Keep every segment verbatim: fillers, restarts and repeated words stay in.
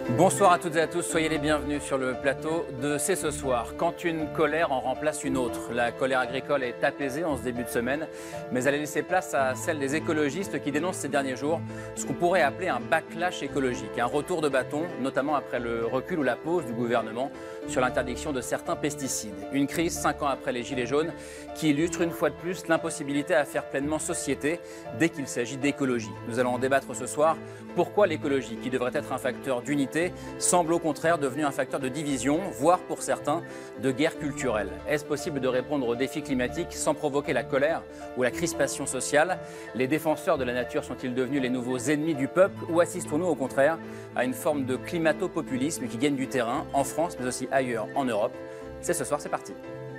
Bonsoir à toutes et à tous, soyez les bienvenus sur le plateau de C'est ce soir. Quand une colère en remplace une autre, la colère agricole est apaisée en ce début de semaine, mais elle a laissé place à celle des écologistes qui dénoncent ces derniers jours ce qu'on pourrait appeler un backlash écologique, un retour de bâton, notamment après le recul ou la pause du gouvernement sur l'interdiction de certains pesticides. Une crise cinq ans après les Gilets jaunes qui illustre une fois de plus l'impossibilité à faire pleinement société dès qu'il s'agit d'écologie. Nous allons en débattre ce soir. Pourquoi l'écologie, qui devrait être un facteur d'unité, semble au contraire devenu un facteur de division, voire pour certains de guerre culturelle? Est-ce possible de répondre aux défis climatiques sans provoquer la colère ou la crispation sociale? Les défenseurs de la nature sont-ils devenus les nouveaux ennemis du peuple ou assistons-nous au contraire à une forme de climato-populisme qui gagne du terrain en France mais aussi ailleurs en Europe? C'est ce soir, c'est parti.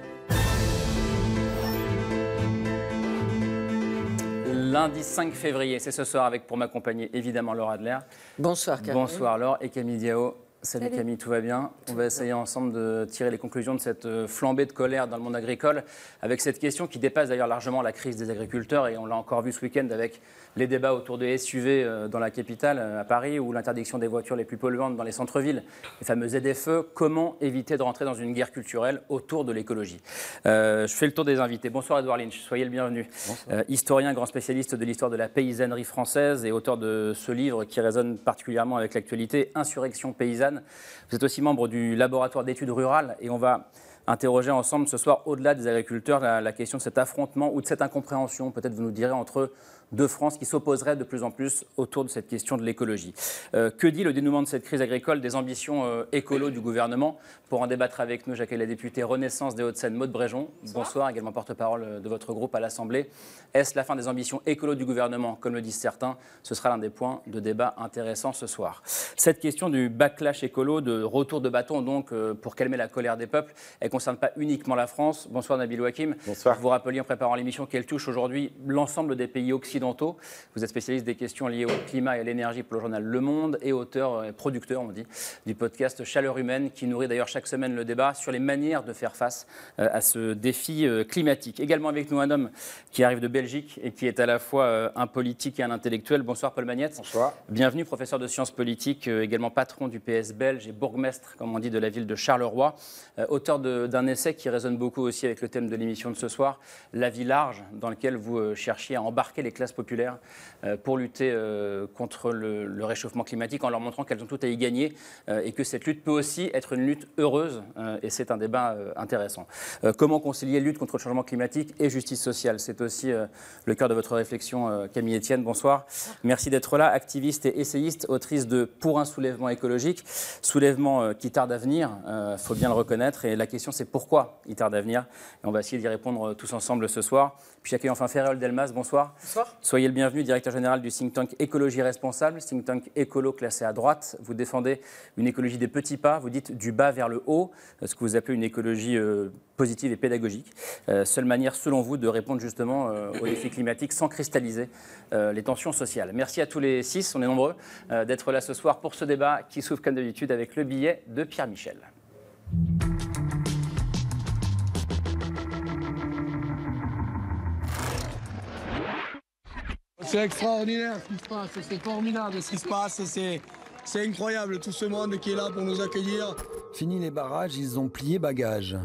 Lundi cinq février, c'est ce soir avec pour m'accompagner évidemment Laure Adler. Bonsoir Camille. Bonsoir Laure et Camille Diao. Salut, Salut Camille, tout va bien? On va essayer bien. ensemble de tirer les conclusions de cette flambée de colère dans le monde agricole avec cette question qui dépasse d'ailleurs largement la crise des agriculteurs et on l'a encore vu ce week-end avec les débats autour des S U V dans la capitale, à Paris, ou l'interdiction des voitures les plus polluantes dans les centres-villes, les fameux Z F E. Comment éviter de rentrer dans une guerre culturelle autour de l'écologie? euh, Je fais le tour des invités. Bonsoir Edouard Lynch, soyez le bienvenu. Euh, historien, grand spécialiste de l'histoire de la paysannerie française et auteur de ce livre qui résonne particulièrement avec l'actualité, Insurrection paysanne. Vous êtes aussi membre du laboratoire d'études rurales et on va interroger ensemble ce soir, au-delà des agriculteurs, la, la question de cet affrontement ou de cette incompréhension, peut-être vous nous direz, entre deux France qui s'opposeraient de plus en plus autour de cette question de l'écologie. Euh, que dit le dénouement de cette crise agricole, des ambitions euh, écolo du gouvernement? Pour en débattre avec nous, j'accueille la députée Renaissance des Hauts-de-Seine, Maude Bréjon. Bonsoir. Bonsoir, également porte-parole de votre groupe à l'Assemblée. Est-ce la fin des ambitions écolo du gouvernement, comme le disent certains? Ce sera l'un des points de débat intéressants ce soir. Cette question du backlash écolo, de retour de bâton donc euh, pour calmer la colère des peuples, elle ne concerne pas uniquement la France. Bonsoir Nabil Hakim. Bonsoir. Vous rappeliez en préparant l'émission qu'elle touche aujourd'hui l'ensemble des pays occidentaux. Vous êtes spécialiste des questions liées au climat et à l'énergie pour le journal Le Monde et auteur et producteur, on dit, du podcast Chaleur humaine qui nourrit d'ailleurs chaque semaine le débat sur les manières de faire face à ce défi climatique. Également avec nous un homme qui arrive de Belgique et qui est à la fois un politique et un intellectuel. Bonsoir Paul Magnette. Bonsoir. Bienvenue, professeur de sciences politiques, également patron du P S belge et bourgmestre, comme on dit, de la ville de Charleroi. Auteur d'un essai qui résonne beaucoup aussi avec le thème de l'émission de ce soir, La vie large, dans lequel vous cherchiez à embarquer les classes populaires pour lutter contre le, le réchauffement climatique en leur montrant qu'elles ont tout à y gagner et que cette lutte peut aussi être une lutte heureuse et c'est un débat intéressant. Comment concilier lutte contre le changement climatique et justice sociale? C'est aussi le cœur de votre réflexion, Camille Etienne. Bonsoir. Merci d'être là, activiste et essayiste, autrice de Pour un soulèvement écologique, soulèvement qui tarde à venir, il faut bien le reconnaître. Et la question, c'est pourquoi il tarde à venir. Et on va essayer d'y répondre tous ensemble ce soir. Puis j'accueille enfin Ferréol Delmas. Bonsoir. Bonsoir. Soyez le bienvenu, directeur général du think tank Écologie Responsable, think tank écolo classé à droite. Vous défendez une écologie des petits pas, vous dites du bas vers le haut, ce que vous appelez une écologie euh, positive et pédagogique. Euh, seule manière, selon vous, de répondre justement euh, aux défis climatiques sans cristalliser euh, les tensions sociales. Merci à tous les six, on est nombreux, euh, d'être là ce soir pour ce débat qui s'ouvre comme d'habitude avec le billet de Pierre Michel. C'est extraordinaire ce qui se passe, c'est formidable ce qui se passe, c'est incroyable tout ce monde qui est là pour nous accueillir. Fini les barrages, ils ont plié bagages.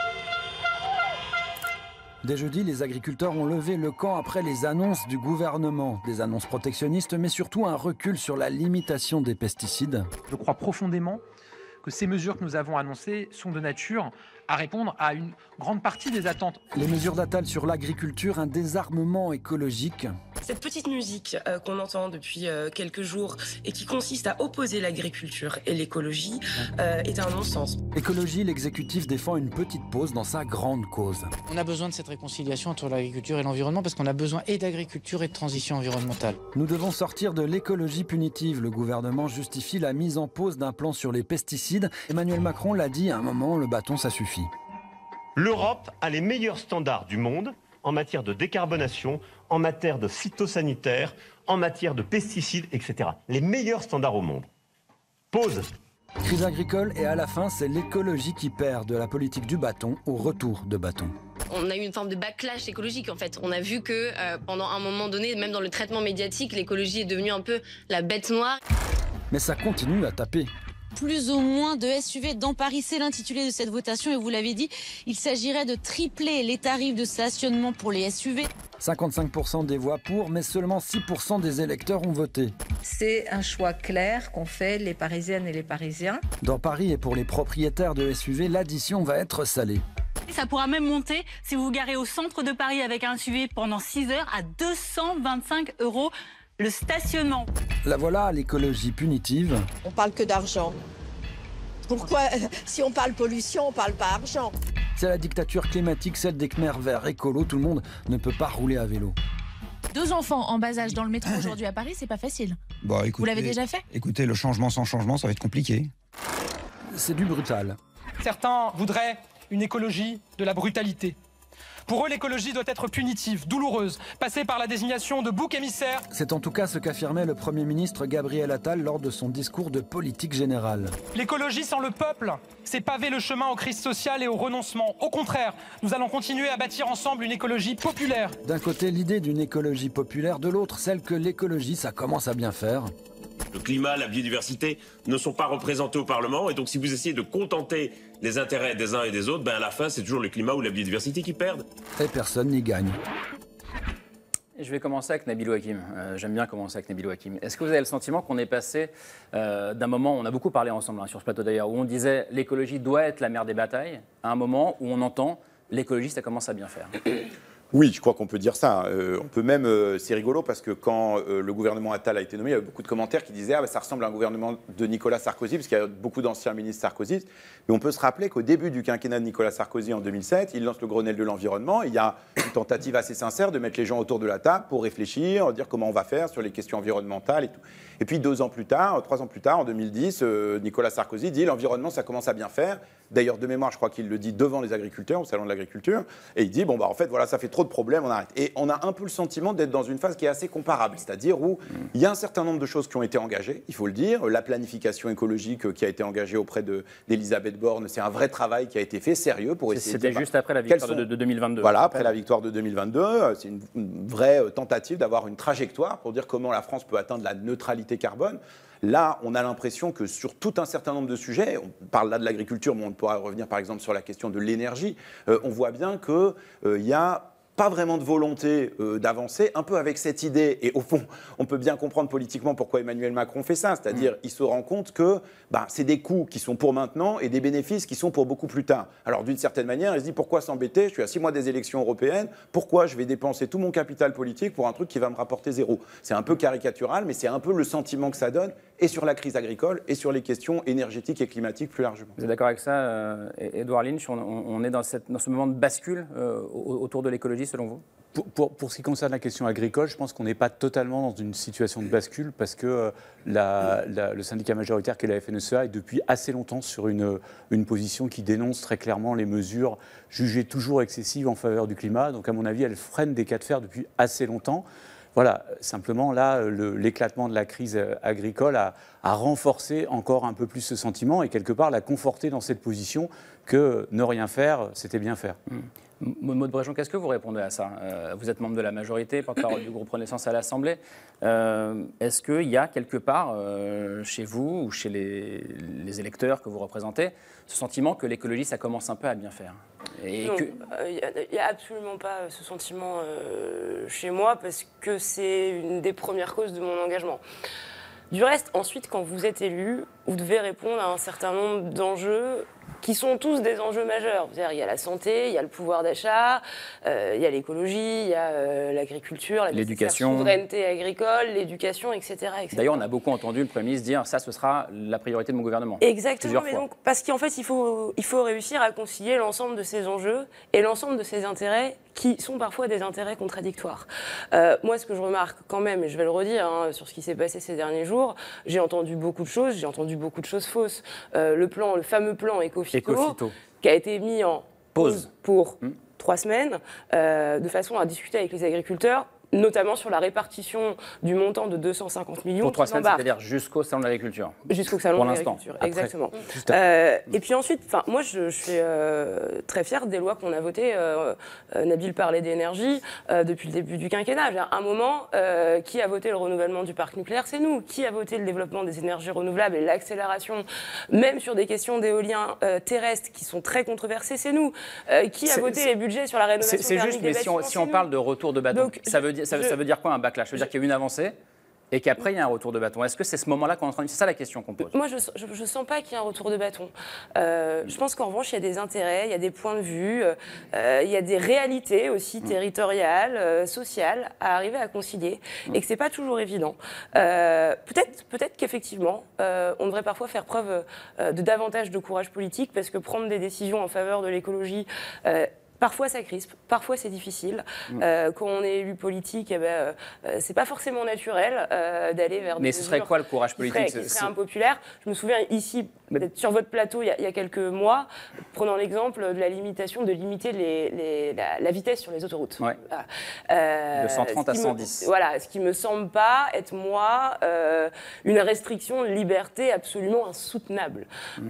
Dès jeudi, les agriculteurs ont levé le camp après les annonces du gouvernement. Des annonces protectionnistes, mais surtout un recul sur la limitation des pesticides. Je crois profondément que ces mesures que nous avons annoncées sont de nature à répondre à une grande partie des attentes. Les mesures d'Attal sur l'agriculture, un désarmement écologique. Cette petite musique euh, qu'on entend depuis euh, quelques jours et qui consiste à opposer l'agriculture et l'écologie euh, est un non-sens. Écologie, l'exécutif défend une petite pause dans sa grande cause. On a besoin de cette réconciliation entre l'agriculture et l'environnement parce qu'on a besoin et d'agriculture et de transition environnementale. Nous devons sortir de l'écologie punitive. Le gouvernement justifie la mise en pause d'un plan sur les pesticides. Emmanuel Macron l'a dit, à un moment, le bâton, ça suffit. L'Europe a les meilleurs standards du monde en matière de décarbonation, en matière de phytosanitaire, en matière de pesticides, et cetera. Les meilleurs standards au monde. Pause. Crise agricole et à la fin, c'est l'écologie qui perd de la politique du bâton au retour de bâton. On a eu une forme de backlash écologique en fait. On a vu que euh, pendant un moment donné, même dans le traitement médiatique, l'écologie est devenue un peu la bête noire. Mais ça continue à taper. plus ou moins de S U V dans Paris. C'est l'intitulé de cette votation et vous l'avez dit, il s'agirait de tripler les tarifs de stationnement pour les S U V. cinquante-cinq pour cent des voix pour, mais seulement six pour cent des électeurs ont voté. C'est un choix clair qu'ont fait les Parisiennes et les Parisiens. Dans Paris et pour les propriétaires de S U V, l'addition va être salée. Ça pourra même monter si vous vous garez au centre de Paris avec un S U V pendant six heures à deux cent vingt-cinq euros le stationnement. La voilà, l'écologie punitive. On parle que d'argent. Pourquoi, si on parle pollution, on parle pas argent? C'est la dictature climatique, celle des Khmers verts écolo. Tout le monde ne peut pas rouler à vélo. Deux enfants en bas âge dans le métro aujourd'hui à Paris, c'est pas facile. Bon, écoutez, vous l'avez déjà fait? Écoutez, le changement sans changement, ça va être compliqué. C'est du brutal. Certains voudraient une écologie de la brutalité. Pour eux, l'écologie doit être punitive, douloureuse, passer par la désignation de bouc émissaire. C'est en tout cas ce qu'affirmait le Premier ministre Gabriel Attal lors de son discours de politique générale. L'écologie sans le peuple, c'est paver le chemin aux crises sociales et au renoncement. Au contraire, nous allons continuer à bâtir ensemble une écologie populaire. D'un côté, l'idée d'une écologie populaire, de l'autre, celle que l'écologie, ça commence à bien faire. Le climat, la biodiversité ne sont pas représentés au Parlement. Et donc, si vous essayez de contenter les intérêts des uns et des autres, ben à la fin, c'est toujours le climat ou la biodiversité qui perdent. Et personne n'y gagne. Et je vais commencer avec Nabil Hakim. Euh, J'aime bien commencer avec Nabil Hakim. Est-ce que vous avez le sentiment qu'on est passé euh, d'un moment, on a beaucoup parlé ensemble hein, sur ce plateau d'ailleurs, où on disait l'écologie doit être la mère des batailles, à un moment où on entend l'écologie, ça commence à bien faire? Oui, je crois qu'on peut dire ça. Euh, on peut même, euh, c'est rigolo parce que quand euh, le gouvernement Attal a été nommé, il y avait beaucoup de commentaires qui disaient ah, bah, ça ressemble à un gouvernement de Nicolas Sarkozy, parce qu'il y a beaucoup d'anciens ministres Sarkozy. Mais on peut se rappeler qu'au début du quinquennat de Nicolas Sarkozy en deux mille sept, il lance le Grenelle de l'environnement. Il y a une tentative assez sincère de mettre les gens autour de la table pour réfléchir, dire comment on va faire sur les questions environnementales et tout. Et puis deux ans plus tard, trois ans plus tard, en deux mille dix, euh, Nicolas Sarkozy dit l'environnement, ça commence à bien faire. D'ailleurs, de mémoire, je crois qu'il le dit devant les agriculteurs, au Salon de l'Agriculture. Et il dit, bon, bah, en fait, voilà, ça fait trop de problèmes, on arrête. Et on a un peu le sentiment d'être dans une phase qui est assez comparable, c'est-à-dire où il y a un certain nombre de choses qui ont été engagées, il faut le dire. La planification écologique qui a été engagée auprès d'Elisabeth Borne, c'est un vrai travail qui a été fait, sérieux, pour essayer de dire... C'était juste après la victoire sont... de, de deux mille vingt-deux. Voilà, après la victoire de deux mille vingt-deux. C'est une, une vraie tentative d'avoir une trajectoire pour dire comment la France peut atteindre la neutralité carbone. Là, on a l'impression que sur tout un certain nombre de sujets, on parle là de l'agriculture, mais on pourra revenir par exemple sur la question de l'énergie, euh, on voit bien qu'il euh, y a pas vraiment de volonté euh, d'avancer, un peu avec cette idée, et au fond, on peut bien comprendre politiquement pourquoi Emmanuel Macron fait ça, c'est-à-dire il se rend compte que bah, c'est des coûts qui sont pour maintenant et des bénéfices qui sont pour beaucoup plus tard. Alors d'une certaine manière, il se dit pourquoi s'embêter, je suis à six mois des élections européennes, pourquoi je vais dépenser tout mon capital politique pour un truc qui va me rapporter zéro? C'est un peu caricatural, mais c'est un peu le sentiment que ça donne, et sur la crise agricole, et sur les questions énergétiques et climatiques plus largement. Vous êtes d'accord avec ça, euh, Édouard Lynch? on, on est dans, cette, dans ce moment de bascule euh, autour de l'écologie, selon vous? Pour, pour, pour ce qui concerne la question agricole, je pense qu'on n'est pas totalement dans une situation de bascule parce que euh, la, la, le syndicat majoritaire qu'est la F N S E A est depuis assez longtemps sur une, une position qui dénonce très clairement les mesures jugées toujours excessives en faveur du climat. Donc à mon avis, elle freine des cas de fer depuis assez longtemps. Voilà, simplement là, l'éclatement de la crise agricole a, a renforcé encore un peu plus ce sentiment et quelque part l'a conforté dans cette position que ne rien faire, c'était bien faire. Mmh. Maud Bréjon, qu'est-ce que vous répondez à ça? euh, Vous êtes membre de la majorité, porte-parole du groupe Renaissance à l'Assemblée. Euh, Est-ce qu'il y a quelque part, euh, chez vous ou chez les, les électeurs que vous représentez, ce sentiment que l'écologie, ça commence un peu à bien faire? Et non, il que... n'y a, a absolument pas ce sentiment euh, chez moi, parce que c'est une des premières causes de mon engagement. Du reste, ensuite, quand vous êtes élu, vous devez répondre à un certain nombre d'enjeux qui sont tous des enjeux majeurs. C'est-à-dire, il y a la santé, il y a le pouvoir d'achat, euh, il y a l'écologie, il y a euh, l'agriculture, la l'éducation, souveraineté agricole, l'éducation, et cetera, et cetera. D'ailleurs, on a beaucoup entendu le Premier ministre dire ça, ce sera la priorité de mon gouvernement. Exactement, mais donc, parce qu'en fait, il faut, il faut réussir à concilier l'ensemble de ces enjeux et l'ensemble de ces intérêts qui sont parfois des intérêts contradictoires. Euh, moi, ce que je remarque quand même, et je vais le redire, hein, sur ce qui s'est passé ces derniers jours, j'ai entendu beaucoup de choses, j'ai entendu beaucoup de choses fausses. Euh, le plan, le fameux plan Écophyto, Écophyto, qui a été mis en pause, pause pour mmh. trois semaines, euh, de façon à discuter avec les agriculteurs notamment sur la répartition du montant de deux cent cinquante millions. Pour trois semaines, c'est-à-dire jusqu'au salon de l'agriculture. Jusqu'au salon pour de l'agriculture, exactement. Euh, et puis ensuite, moi, je, je suis euh, très fière des lois qu'on a votées. Euh, euh, Nabil parlait d'énergie euh, depuis le début du quinquennat. À un moment, euh, qui a voté le renouvellement du parc nucléaire? C'est nous. Qui a voté le développement des énergies renouvelables et l'accélération, même sur des questions d'éolien euh, terrestre qui sont très controversées? C'est nous. Euh, qui a voté les budgets sur la rénovation C'est juste, mais si on, si on parle de retour de bâton, Donc, ça, veut dire, ça, je, ça veut dire quoi un backlash? Ça veut dire qu'il y a eu une avancée et qu'après il y a un retour de bâton. Est-ce que c'est ce moment-là qu'on est en train de... C'est ça la question qu'on pose. Moi, je ne sens pas qu'il y a un retour de bâton. Euh, je pense qu'en revanche, il y a des intérêts, il y a des points de vue, euh, il y a des réalités aussi territoriales, euh, sociales à arriver à concilier et que ce n'est pas toujours évident. Euh, peut-être peut-être qu'effectivement, euh, on devrait parfois faire preuve euh, de davantage de courage politique parce que prendre des décisions en faveur de l'écologie, euh, parfois ça crispe, parfois c'est difficile. Mmh. Euh, quand on est élu politique, eh ben, euh, c'est pas forcément naturel euh, d'aller vers des Mais ce serait quoi le courage politique? Qui serait, qui serait impopulaire. Je me souviens ici, peut-être sur votre plateau, il y a, il y a quelques mois, prenant l'exemple de la limitation, de limiter les, les, la, la vitesse sur les autoroutes. Ouais. Euh, de cent trente à cent dix. Me, voilà, ce qui me semble pas être, moi, euh, une restriction de liberté absolument insoutenable. Mmh.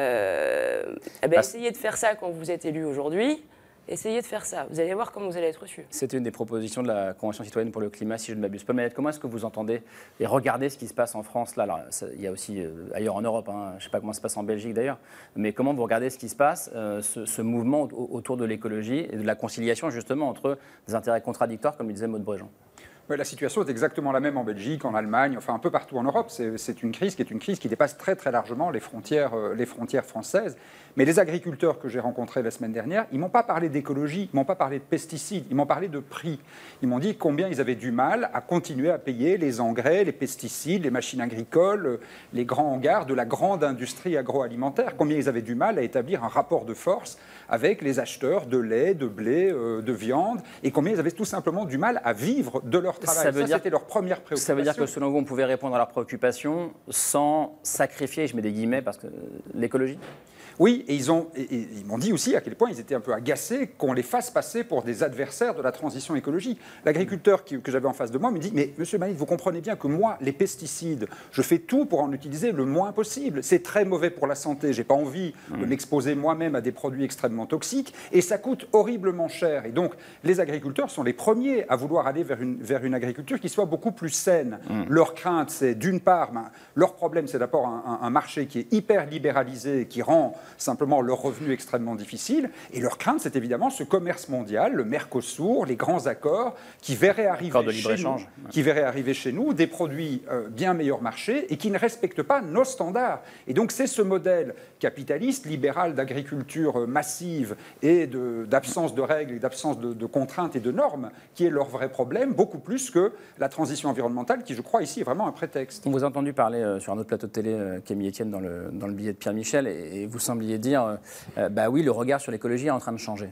Euh, eh ben, ah. Essayez de faire ça quand vous êtes élu aujourd'hui. Essayez de faire ça. Vous allez voir comment vous allez être reçus. C'était une des propositions de la Convention citoyenne pour le climat, si je ne m'abuse. Paul Maillette, comment est-ce que vous entendez et regardez ce qui se passe en France là, alors, ça, il y a aussi euh, ailleurs en Europe, hein, je ne sais pas comment ça se passe en Belgique d'ailleurs, mais comment vous regardez ce qui se passe, euh, ce, ce mouvement autour de l'écologie et de la conciliation justement entre des intérêts contradictoires, comme le disait Maud Bréjean? Ouais, la situation est exactement la même en Belgique, en Allemagne, enfin un peu partout en Europe. C'est une crise qui est une crise qui dépasse très très largement les frontières, euh, les frontières françaises. Mais les agriculteurs que j'ai rencontrés la semaine dernière, ils ne m'ont pas parlé d'écologie, ils ne m'ont pas parlé de pesticides, ils m'ont parlé de prix. Ils m'ont dit combien ils avaient du mal à continuer à payer les engrais, les pesticides, les machines agricoles, les grands hangars de la grande industrie agroalimentaire. Combien ils avaient du mal à établir un rapport de force avec les acheteurs de lait, de blé, euh, de viande, et combien ils avaient tout simplement du mal à vivre de leur travail. Ça, veut ça dire, c'était leur première préoccupation. Ça veut dire que selon vous, on pouvait répondre à leurs préoccupations sans sacrifier, je mets des guillemets, parce que l'écologie? Oui, et ils m'ont dit aussi à quel point ils étaient un peu agacés qu'on les fasse passer pour des adversaires de la transition écologique. L'agriculteur que j'avais en face de moi me dit « Mais monsieur Maillette, vous comprenez bien que moi, les pesticides, je fais tout pour en utiliser le moins possible. C'est très mauvais pour la santé. Je n'ai pas envie de m'exposer moi-même à des produits extrêmement toxiques et ça coûte horriblement cher. » Et donc, les agriculteurs sont les premiers à vouloir aller vers une, vers une agriculture qui soit beaucoup plus saine. Mmh. Leur crainte, c'est d'une part, ben, leur problème, c'est d'abord un, un, un marché qui est hyper libéralisé, qui rend simplement leur revenu extrêmement difficile. Et leur crainte, c'est évidemment ce commerce mondial, le Mercosur, les grands accords qui verraient arriver, chez nous, qui verraient arriver chez nous des produits euh, bien meilleurs marché et qui ne respectent pas nos standards. Et donc c'est ce modèle capitaliste, libéral d'agriculture massive et d'absence de, de règles, d'absence de, de contraintes et de normes qui est leur vrai problème, beaucoup plus que la transition environnementale qui, je crois, ici est vraiment un prétexte. On vous a entendu parler euh, sur un autre plateau de télé, euh, Camille Etienne, dans le, dans le billet de Pierre Michel, et, et vous sembliez dire, euh, bah oui, le regard sur l'écologie est en train de changer.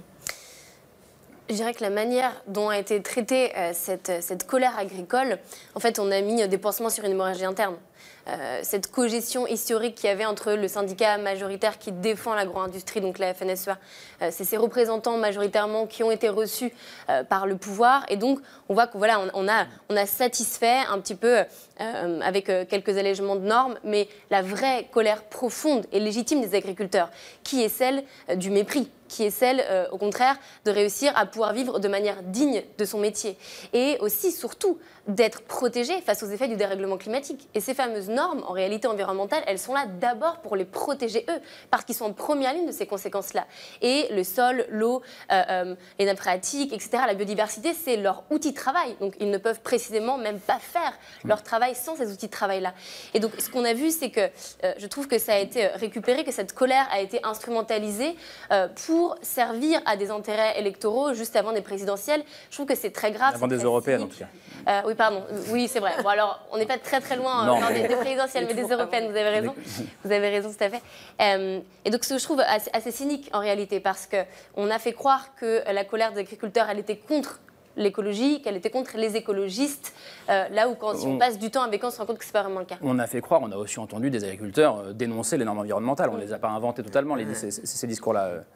Je dirais que la manière dont a été traitée euh, cette, cette colère agricole, en fait, on a mis des pansements sur une hémorragie interne. Euh, cette cogestion historique qu'il y avait entre le syndicat majoritaire qui défend l'agro-industrie, donc la F N S E A, euh, c'est ces représentants majoritairement qui ont été reçus euh, par le pouvoir. Et donc, on voit qu'on voilà, on, on a, on a satisfait un petit peu, euh, avec euh, quelques allègements de normes, mais la vraie colère profonde et légitime des agriculteurs, qui est celle euh, du mépris, qui est celle, euh, au contraire, de réussir à pouvoir vivre de manière digne de son métier. Et aussi, surtout, d'être protégé face aux effets du dérèglement climatique. Et ces fameuses normes, en réalité environnementale, elles sont là d'abord pour les protéger eux, parce qu'ils sont en première ligne de ces conséquences-là. Et le sol, l'eau, euh, euh, les nappes phréatiques, et cetera, la biodiversité, c'est leur outil de travail. Donc ils ne peuvent précisément même pas faire leur travail sans ces outils de travail-là. Et donc ce qu'on a vu, c'est que euh, je trouve que ça a été récupéré, que cette colère a été instrumentalisée euh, pour servir à des intérêts électoraux juste avant des présidentielles. Je trouve que c'est très grave. Avant des européennes, en tout cas. Euh, oui, pardon. Oui, c'est vrai. Bon, alors, on n'est pas très très loin non, euh, mais... des, des présidentielles, mais des européennes. Vous avez raison. Vous avez raison, tout à fait. Euh, et donc, ce que je trouve assez, assez cynique en réalité, parce que on a fait croire que la colère des agriculteurs, elle était contre l'écologie, qu'elle était contre les écologistes, euh, là où quand on... si on passe du temps avec eux, on se rend compte que ce n'est pas vraiment le cas. On a fait croire, on a aussi entendu des agriculteurs euh, dénoncer les normes environnementales. On ne mmh. les a pas inventées totalement, les, ces, ces, ces discours-là.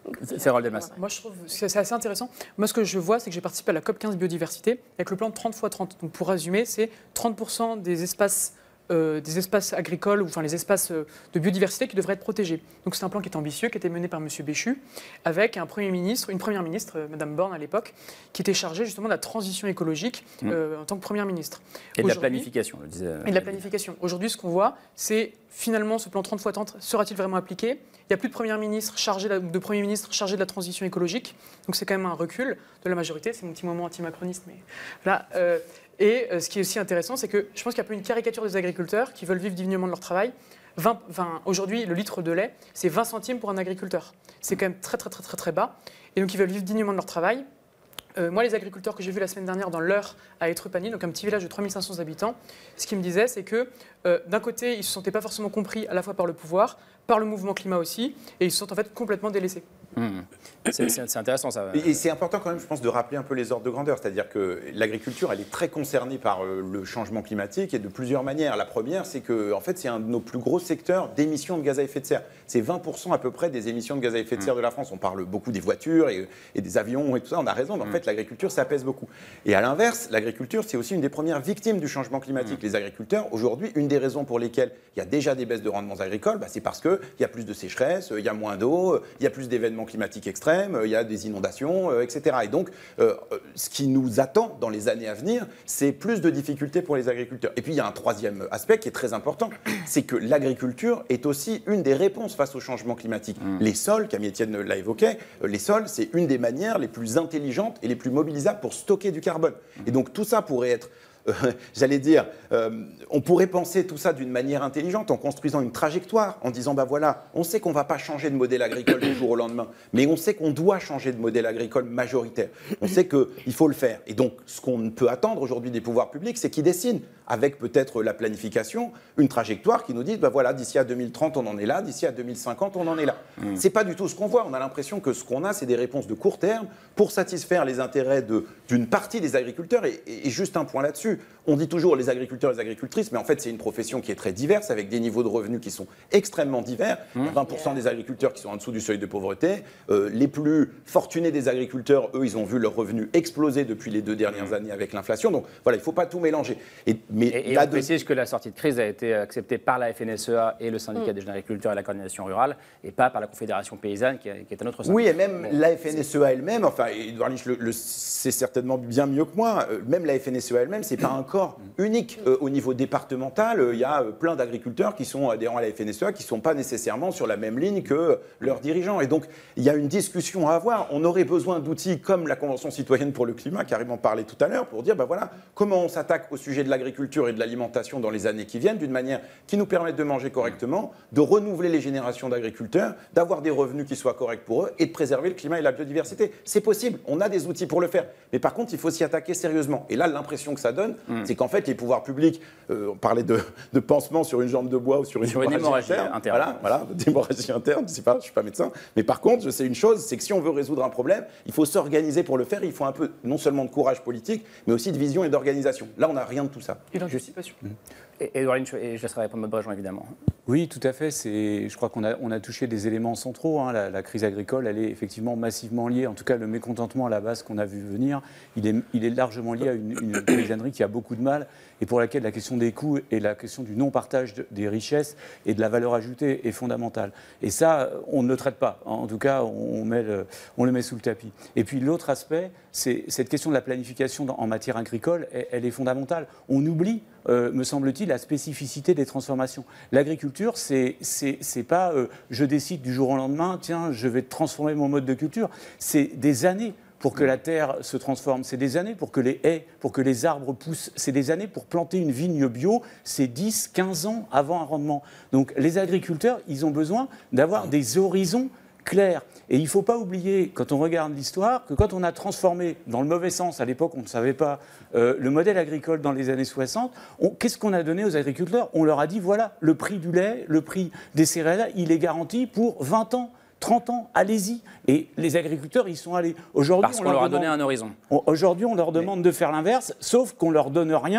C'est Roldemas. Moi, je trouve que c'est assez intéressant. Moi, ce que je vois, c'est que j'ai participé à la COP quinze biodiversité avec le plan de trente fois trente. Donc, pour résumer, c'est trente pour cent des espaces, euh, des espaces agricoles, ou enfin les espaces euh, de biodiversité qui devraient être protégés. Donc, c'est un plan qui est ambitieux, qui était mené par M. Béchu, avec un premier ministre, une première ministre, euh, Mme Borne à l'époque, qui était chargée justement de la transition écologique euh, mmh. en tant que première ministre. Et de la planification, je le disais. Et de la planification. Aujourd'hui, ce qu'on voit, c'est finalement ce plan trente fois trente sera-t-il vraiment appliqué ? Il n'y a plus de Premier ministre chargé de, de Premier ministre chargé de la transition écologique, donc c'est quand même un recul de la majorité. C'est mon petit moment anti-macroniste, mais là. Euh, et euh, ce qui est aussi intéressant, c'est que je pense qu'il y a un peu une caricature des agriculteurs qui veulent vivre dignement de leur travail. vingt, vingt, aujourd'hui, le litre de lait, c'est vingt centimes pour un agriculteur. C'est quand même très très très très très bas. Et donc ils veulent vivre dignement de leur travail. Euh, moi, les agriculteurs que j'ai vus la semaine dernière dans l'Eure à Étrepagny, donc un petit village de trois mille cinq cents habitants, ce qu'ils me disaient, c'est que euh, d'un côté, ils ne se sentaient pas forcément compris à la fois par le pouvoir, par le mouvement climat aussi, et ils se sentent en fait complètement délaissés. Mmh. C'est, c'est, c'est intéressant ça. Et, et c'est important quand même, je pense, de rappeler un peu les ordres de grandeur. C'est-à-dire que l'agriculture, elle est très concernée par euh, le changement climatique et de plusieurs manières. La première, c'est que en fait, c'est un de nos plus gros secteurs d'émissions de gaz à effet de serre. C'est vingt pour cent à peu près des émissions de gaz à effet de serre mmh. de la France. On parle beaucoup des voitures et, et des avions et tout ça, on a raison, mais en mmh. fait, l'agriculture, ça pèse beaucoup. Et à l'inverse, l'agriculture, c'est aussi une des premières victimes du changement climatique. Mmh. Les agriculteurs, aujourd'hui, une des raisons pour lesquelles il y a déjà des baisses de rendements agricoles, bah, c'est parce qu'il y a plus de sécheresse, il y a moins d'eau, il y a plus d'événements climatiques extrêmes, il y a des inondations, euh, et cetera. Et donc, euh, ce qui nous attend dans les années à venir, c'est plus de difficultés pour les agriculteurs. Et puis, il y a un troisième aspect qui est très important, c'est que l'agriculture est aussi une des réponses face au changement climatique. Mmh. Les sols, Camille Etienne l'a évoqué, les sols, c'est une des manières les plus intelligentes et les plus mobilisables pour stocker du carbone. Mmh. Et donc, tout ça pourrait être Euh, j'allais dire, euh, on pourrait penser tout ça d'une manière intelligente en construisant une trajectoire, en disant, bah voilà, on sait qu'on ne va pas changer de modèle agricole du jour au lendemain, mais on sait qu'on doit changer de modèle agricole majoritaire. On sait qu'il faut le faire. Et donc, ce qu'on peut attendre aujourd'hui des pouvoirs publics, c'est qu'ils dessinent, avec peut-être la planification, une trajectoire qui nous dit, bah voilà, d'ici à deux mille trente, on en est là, d'ici à deux mille cinquante, on en est là. Mmh. C'est pas du tout ce qu'on voit. On a l'impression que ce qu'on a, c'est des réponses de court terme pour satisfaire les intérêts de, d'une partie des agriculteurs. Et, et, et juste un point là-dessus. On dit toujours les agriculteurs et les agricultrices, mais en fait, c'est une profession qui est très diverse, avec des niveaux de revenus qui sont extrêmement divers. Mmh. vingt pour cent des agriculteurs qui sont en dessous du seuil de pauvreté. Euh, les plus fortunés des agriculteurs, eux, ils ont vu leurs revenus exploser depuis les deux dernières mmh. années avec l'inflation. Donc voilà, il ne faut pas tout mélanger. Et, mais et, et on précise que la sortie de crise a été acceptée par la F N S E A et le syndicat mmh. des jeunes agriculteurs et la coordination rurale, et pas par la Confédération paysanne, qui est, qui est un autre syndicat. Oui, et même bon, la F N S E A elle-même, enfin, Édouard Lich le, le sait certainement bien mieux que moi, euh, même la F N S E A elle-même, c'est pas un corps unique. Euh, au niveau départemental, il euh, y a euh, plein d'agriculteurs qui sont adhérents à la F N S E A, qui ne sont pas nécessairement sur la même ligne que euh, leurs dirigeants. Et donc, il y a une discussion à avoir. On aurait besoin d'outils comme la Convention citoyenne pour le climat, Karim en parlait tout à l'heure, pour dire, ben voilà, comment on s'attaque au sujet de l'agriculture et de l'alimentation dans les années qui viennent, d'une manière qui nous permette de manger correctement, de renouveler les générations d'agriculteurs, d'avoir des revenus qui soient corrects pour eux et de préserver le climat et la biodiversité. C'est possible, on a des outils pour le faire. Mais par contre, il faut s'y attaquer sérieusement. Et là, l'impression que ça donne, mmh. c'est qu'en fait, les pouvoirs publics, euh, on parlait de, de pansement sur une jambe de bois ou sur une, sur une hémorragie interne. interne. Voilà, voilà, d'hémorragie interne, je sais pas, je suis pas médecin. Mais par contre, je sais une chose, c'est que si on veut résoudre un problème, il faut s'organiser pour le faire. Il faut un peu, non seulement de courage politique, mais aussi de vision et d'organisation. Là, on n'a rien de tout ça. Et d'anticipation. Mmh. Et Édouard Lich, et je laisserai répondre Maud Brejon, évidemment. Oui, tout à fait. C'est, je crois qu'on a, on a touché des éléments centraux. Hein. La, la crise agricole, elle est effectivement massivement liée. En tout cas, le mécontentement à la base qu'on a vu venir, il est, il est largement lié à une, une paysannerie qui a beaucoup de mal et pour laquelle la question des coûts et la question du non-partage de, des richesses et de la valeur ajoutée est fondamentale. Et ça, on ne le traite pas. En tout cas, on, met le, on le met sous le tapis. Et puis l'autre aspect, c'est cette question de la planification dans, en matière agricole, elle, elle est fondamentale. On oublie, euh, me semble-t-il, la spécificité des transformations. L'agriculture, c'est, c'est, c'est pas euh, je décide du jour au lendemain, tiens, je vais transformer mon mode de culture. C'est des années pour que la terre se transforme, c'est des années pour que les haies, pour que les arbres poussent, c'est des années pour planter une vigne bio, c'est dix, quinze ans avant un rendement. Donc les agriculteurs, ils ont besoin d'avoir des horizons clairs. Et il ne faut pas oublier, quand on regarde l'histoire, que quand on a transformé, dans le mauvais sens, à l'époque on ne savait pas, euh, le modèle agricole dans les années soixante, on, qu'est-ce qu'on a donné aux agriculteurs? On leur a dit, voilà, le prix du lait, le prix des céréales, il est garanti pour vingt ans. trente ans, allez-y. Et les agriculteurs, ils sont allés. Aujourd'hui, Parce qu'on leur, leur a donné un horizon. Aujourd'hui, on leur demande Mais... de faire l'inverse, sauf qu'on ne leur donne rien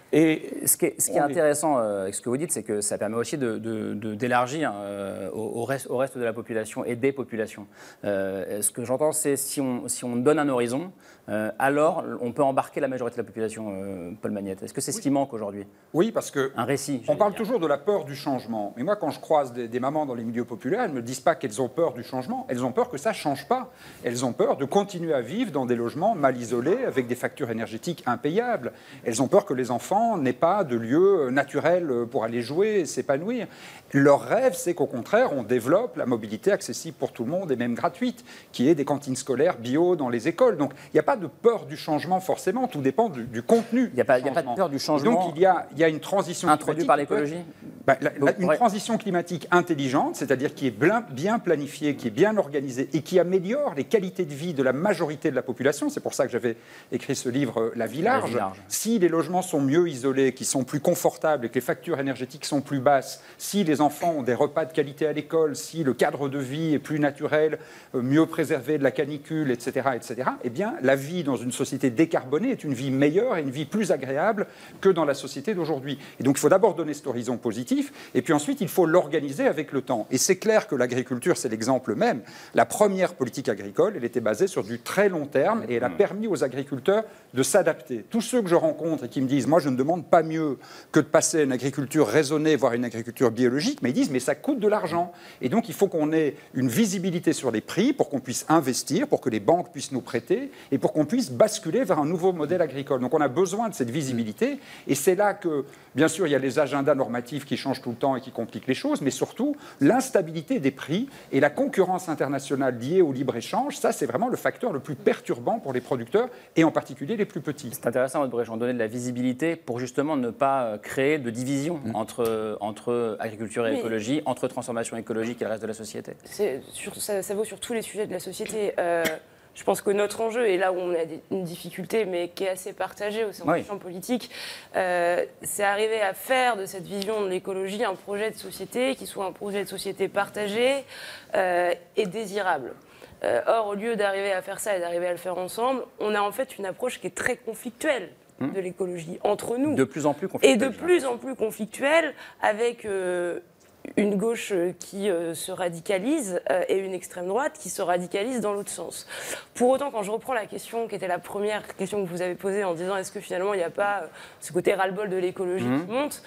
Et ce qui est, ce qui est intéressant euh, avec ce que vous dites, c'est que ça permet aussi de, de, de, d'élargir euh, au, au, reste, au reste de la population et des populations. Euh, ce que j'entends, c'est si on, si on donne un horizon, euh, alors on peut embarquer la majorité de la population, euh, Paul Magnette. Est-ce que c'est ce qui manque aujourd'hui? Oui, parce que un récit. On parle dire. toujours de la peur du changement. Mais moi, quand je croise des, des mamans dans les milieux populaires, elles ne me disent pas qu'elles ont peur du changement. Elles ont peur que ça ne change pas. Elles ont peur de continuer à vivre dans des logements mal isolés, avec des factures énergétiques impayables. Elles ont peur que les enfants n'aient pas de lieu naturel pour aller jouer et s'épanouir. Leur rêve, c'est qu'au contraire, on développe la mobilité accessible pour tout le monde et même gratuite, qui est des cantines scolaires bio dans les écoles. Donc, il n'y a pas de peur du changement forcément, tout dépend du, du contenu. Il n'y a, a pas de peur du changement. Et donc, il y a, il y a une transition introduite par l'écologie. Ben, la, la, une transition climatique intelligente, c'est-à-dire qui est bien, bien planifiée, qui est bien organisée et qui améliore les qualités de vie de la majorité de la population. C'est pour ça que j'avais écrit ce livre, La vie large. La vie large. Si les logements sont mieux isolés, qui sont plus confortables et que les factures énergétiques sont plus basses, si les enfants ont des repas de qualité à l'école, si le cadre de vie est plus naturel, mieux préservé de la canicule, et cetera, et cetera, eh bien, la vie dans une société décarbonée est une vie meilleure et une vie plus agréable que dans la société d'aujourd'hui. Et donc, il faut d'abord donner cet horizon positif, et puis ensuite, il faut l'organiser avec le temps. Et c'est clair que l'agriculture, c'est l'exemple même. La première politique agricole, elle était basée sur du très long terme, et elle a permis aux agriculteurs de s'adapter. Tous ceux que je rencontre et qui me disent, moi, je ne demande pas mieux que de passer à une agriculture raisonnée, voire une agriculture biologique, mais ils disent, mais ça coûte de l'argent. Et donc, il faut qu'on ait une visibilité sur les prix pour qu'on puisse investir, pour que les banques puissent nous prêter et pour qu'on puisse basculer vers un nouveau modèle agricole. Donc, on a besoin de cette visibilité. Et c'est là que, bien sûr, il y a les agendas normatifs qui changent tout le temps et qui compliquent les choses, mais surtout, l'instabilité des prix et la concurrence internationale liée au libre-échange, ça, c'est vraiment le facteur le plus perturbant pour les producteurs et en particulier les plus petits. C'est intéressant, votre Bréchon, donner de la visibilité pour justement ne pas créer de division mmh. entre, entre agriculture et mais écologie, entre transformation écologique et le reste de la société. Sur, ça, ça vaut sur tous les sujets de la société. Euh, je pense que notre enjeu, et là où on a des, une difficulté, mais qui est assez partagée au sein oui. du champ politique, euh, c'est arriver à faire de cette vision de l'écologie un projet de société qui soit un projet de société partagé euh, et désirable. Euh, or, au lieu d'arriver à faire ça et d'arriver à le faire ensemble, on a en fait une approche qui est très conflictuelle mmh. de l'écologie entre nous. De plus en plus conflictuelle. Et de plus en plus conflictuelle avec euh, une gauche qui euh, se radicalise euh, et une extrême droite qui se radicalise dans l'autre sens. Pour autant, quand je reprends la question qui était la première question que vous avez posée en disant est-ce que finalement il n'y a pas euh, ce côté ras-le-bol de l'écologie mmh. qui monte,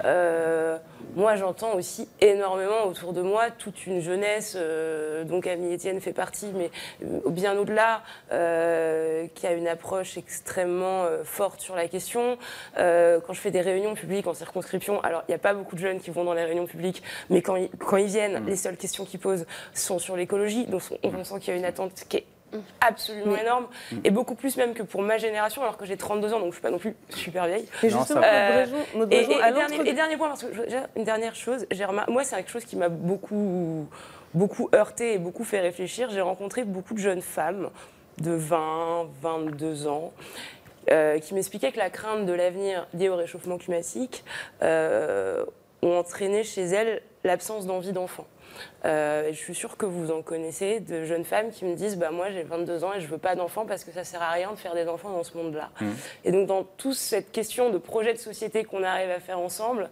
euh, moi j'entends aussi énormément autour de moi toute une jeunesse euh, dont Camille Etienne fait partie, mais euh, bien au-delà, euh, qui a une approche extrêmement euh, forte sur la question. Euh, quand je fais des réunions publiques en circonscription, alors il n'y a pas beaucoup de jeunes qui vont dans les réunions publiques, mais quand ils, quand ils viennent, mmh. les seules questions qu'ils posent sont sur l'écologie. Donc on, on sent qu'il y a une attente qui est absolument mmh. énorme, mmh. et beaucoup plus même que pour ma génération, alors que j'ai trente-deux ans, donc je ne suis pas non plus super vieille. Mais justement, euh, Maud Bréchon, et, et, et, dernier, et dernier point, parce que je, une dernière chose, j'ai remarqué, moi c'est quelque chose qui m'a beaucoup, beaucoup heurté et beaucoup fait réfléchir. J'ai rencontré beaucoup de jeunes femmes de vingt, vingt-deux ans, euh, qui m'expliquaient que la crainte de l'avenir lié au réchauffement climatique euh, ont entraîné chez elles l'absence d'envie d'enfant. Euh, je suis sûre que vous en connaissez, de jeunes femmes qui me disent bah, « moi j'ai vingt-deux ans et je ne veux pas d'enfants parce que ça ne sert à rien de faire des enfants dans ce monde-là mmh. ». Et donc dans toute cette question de projet de société qu'on arrive à faire ensemble,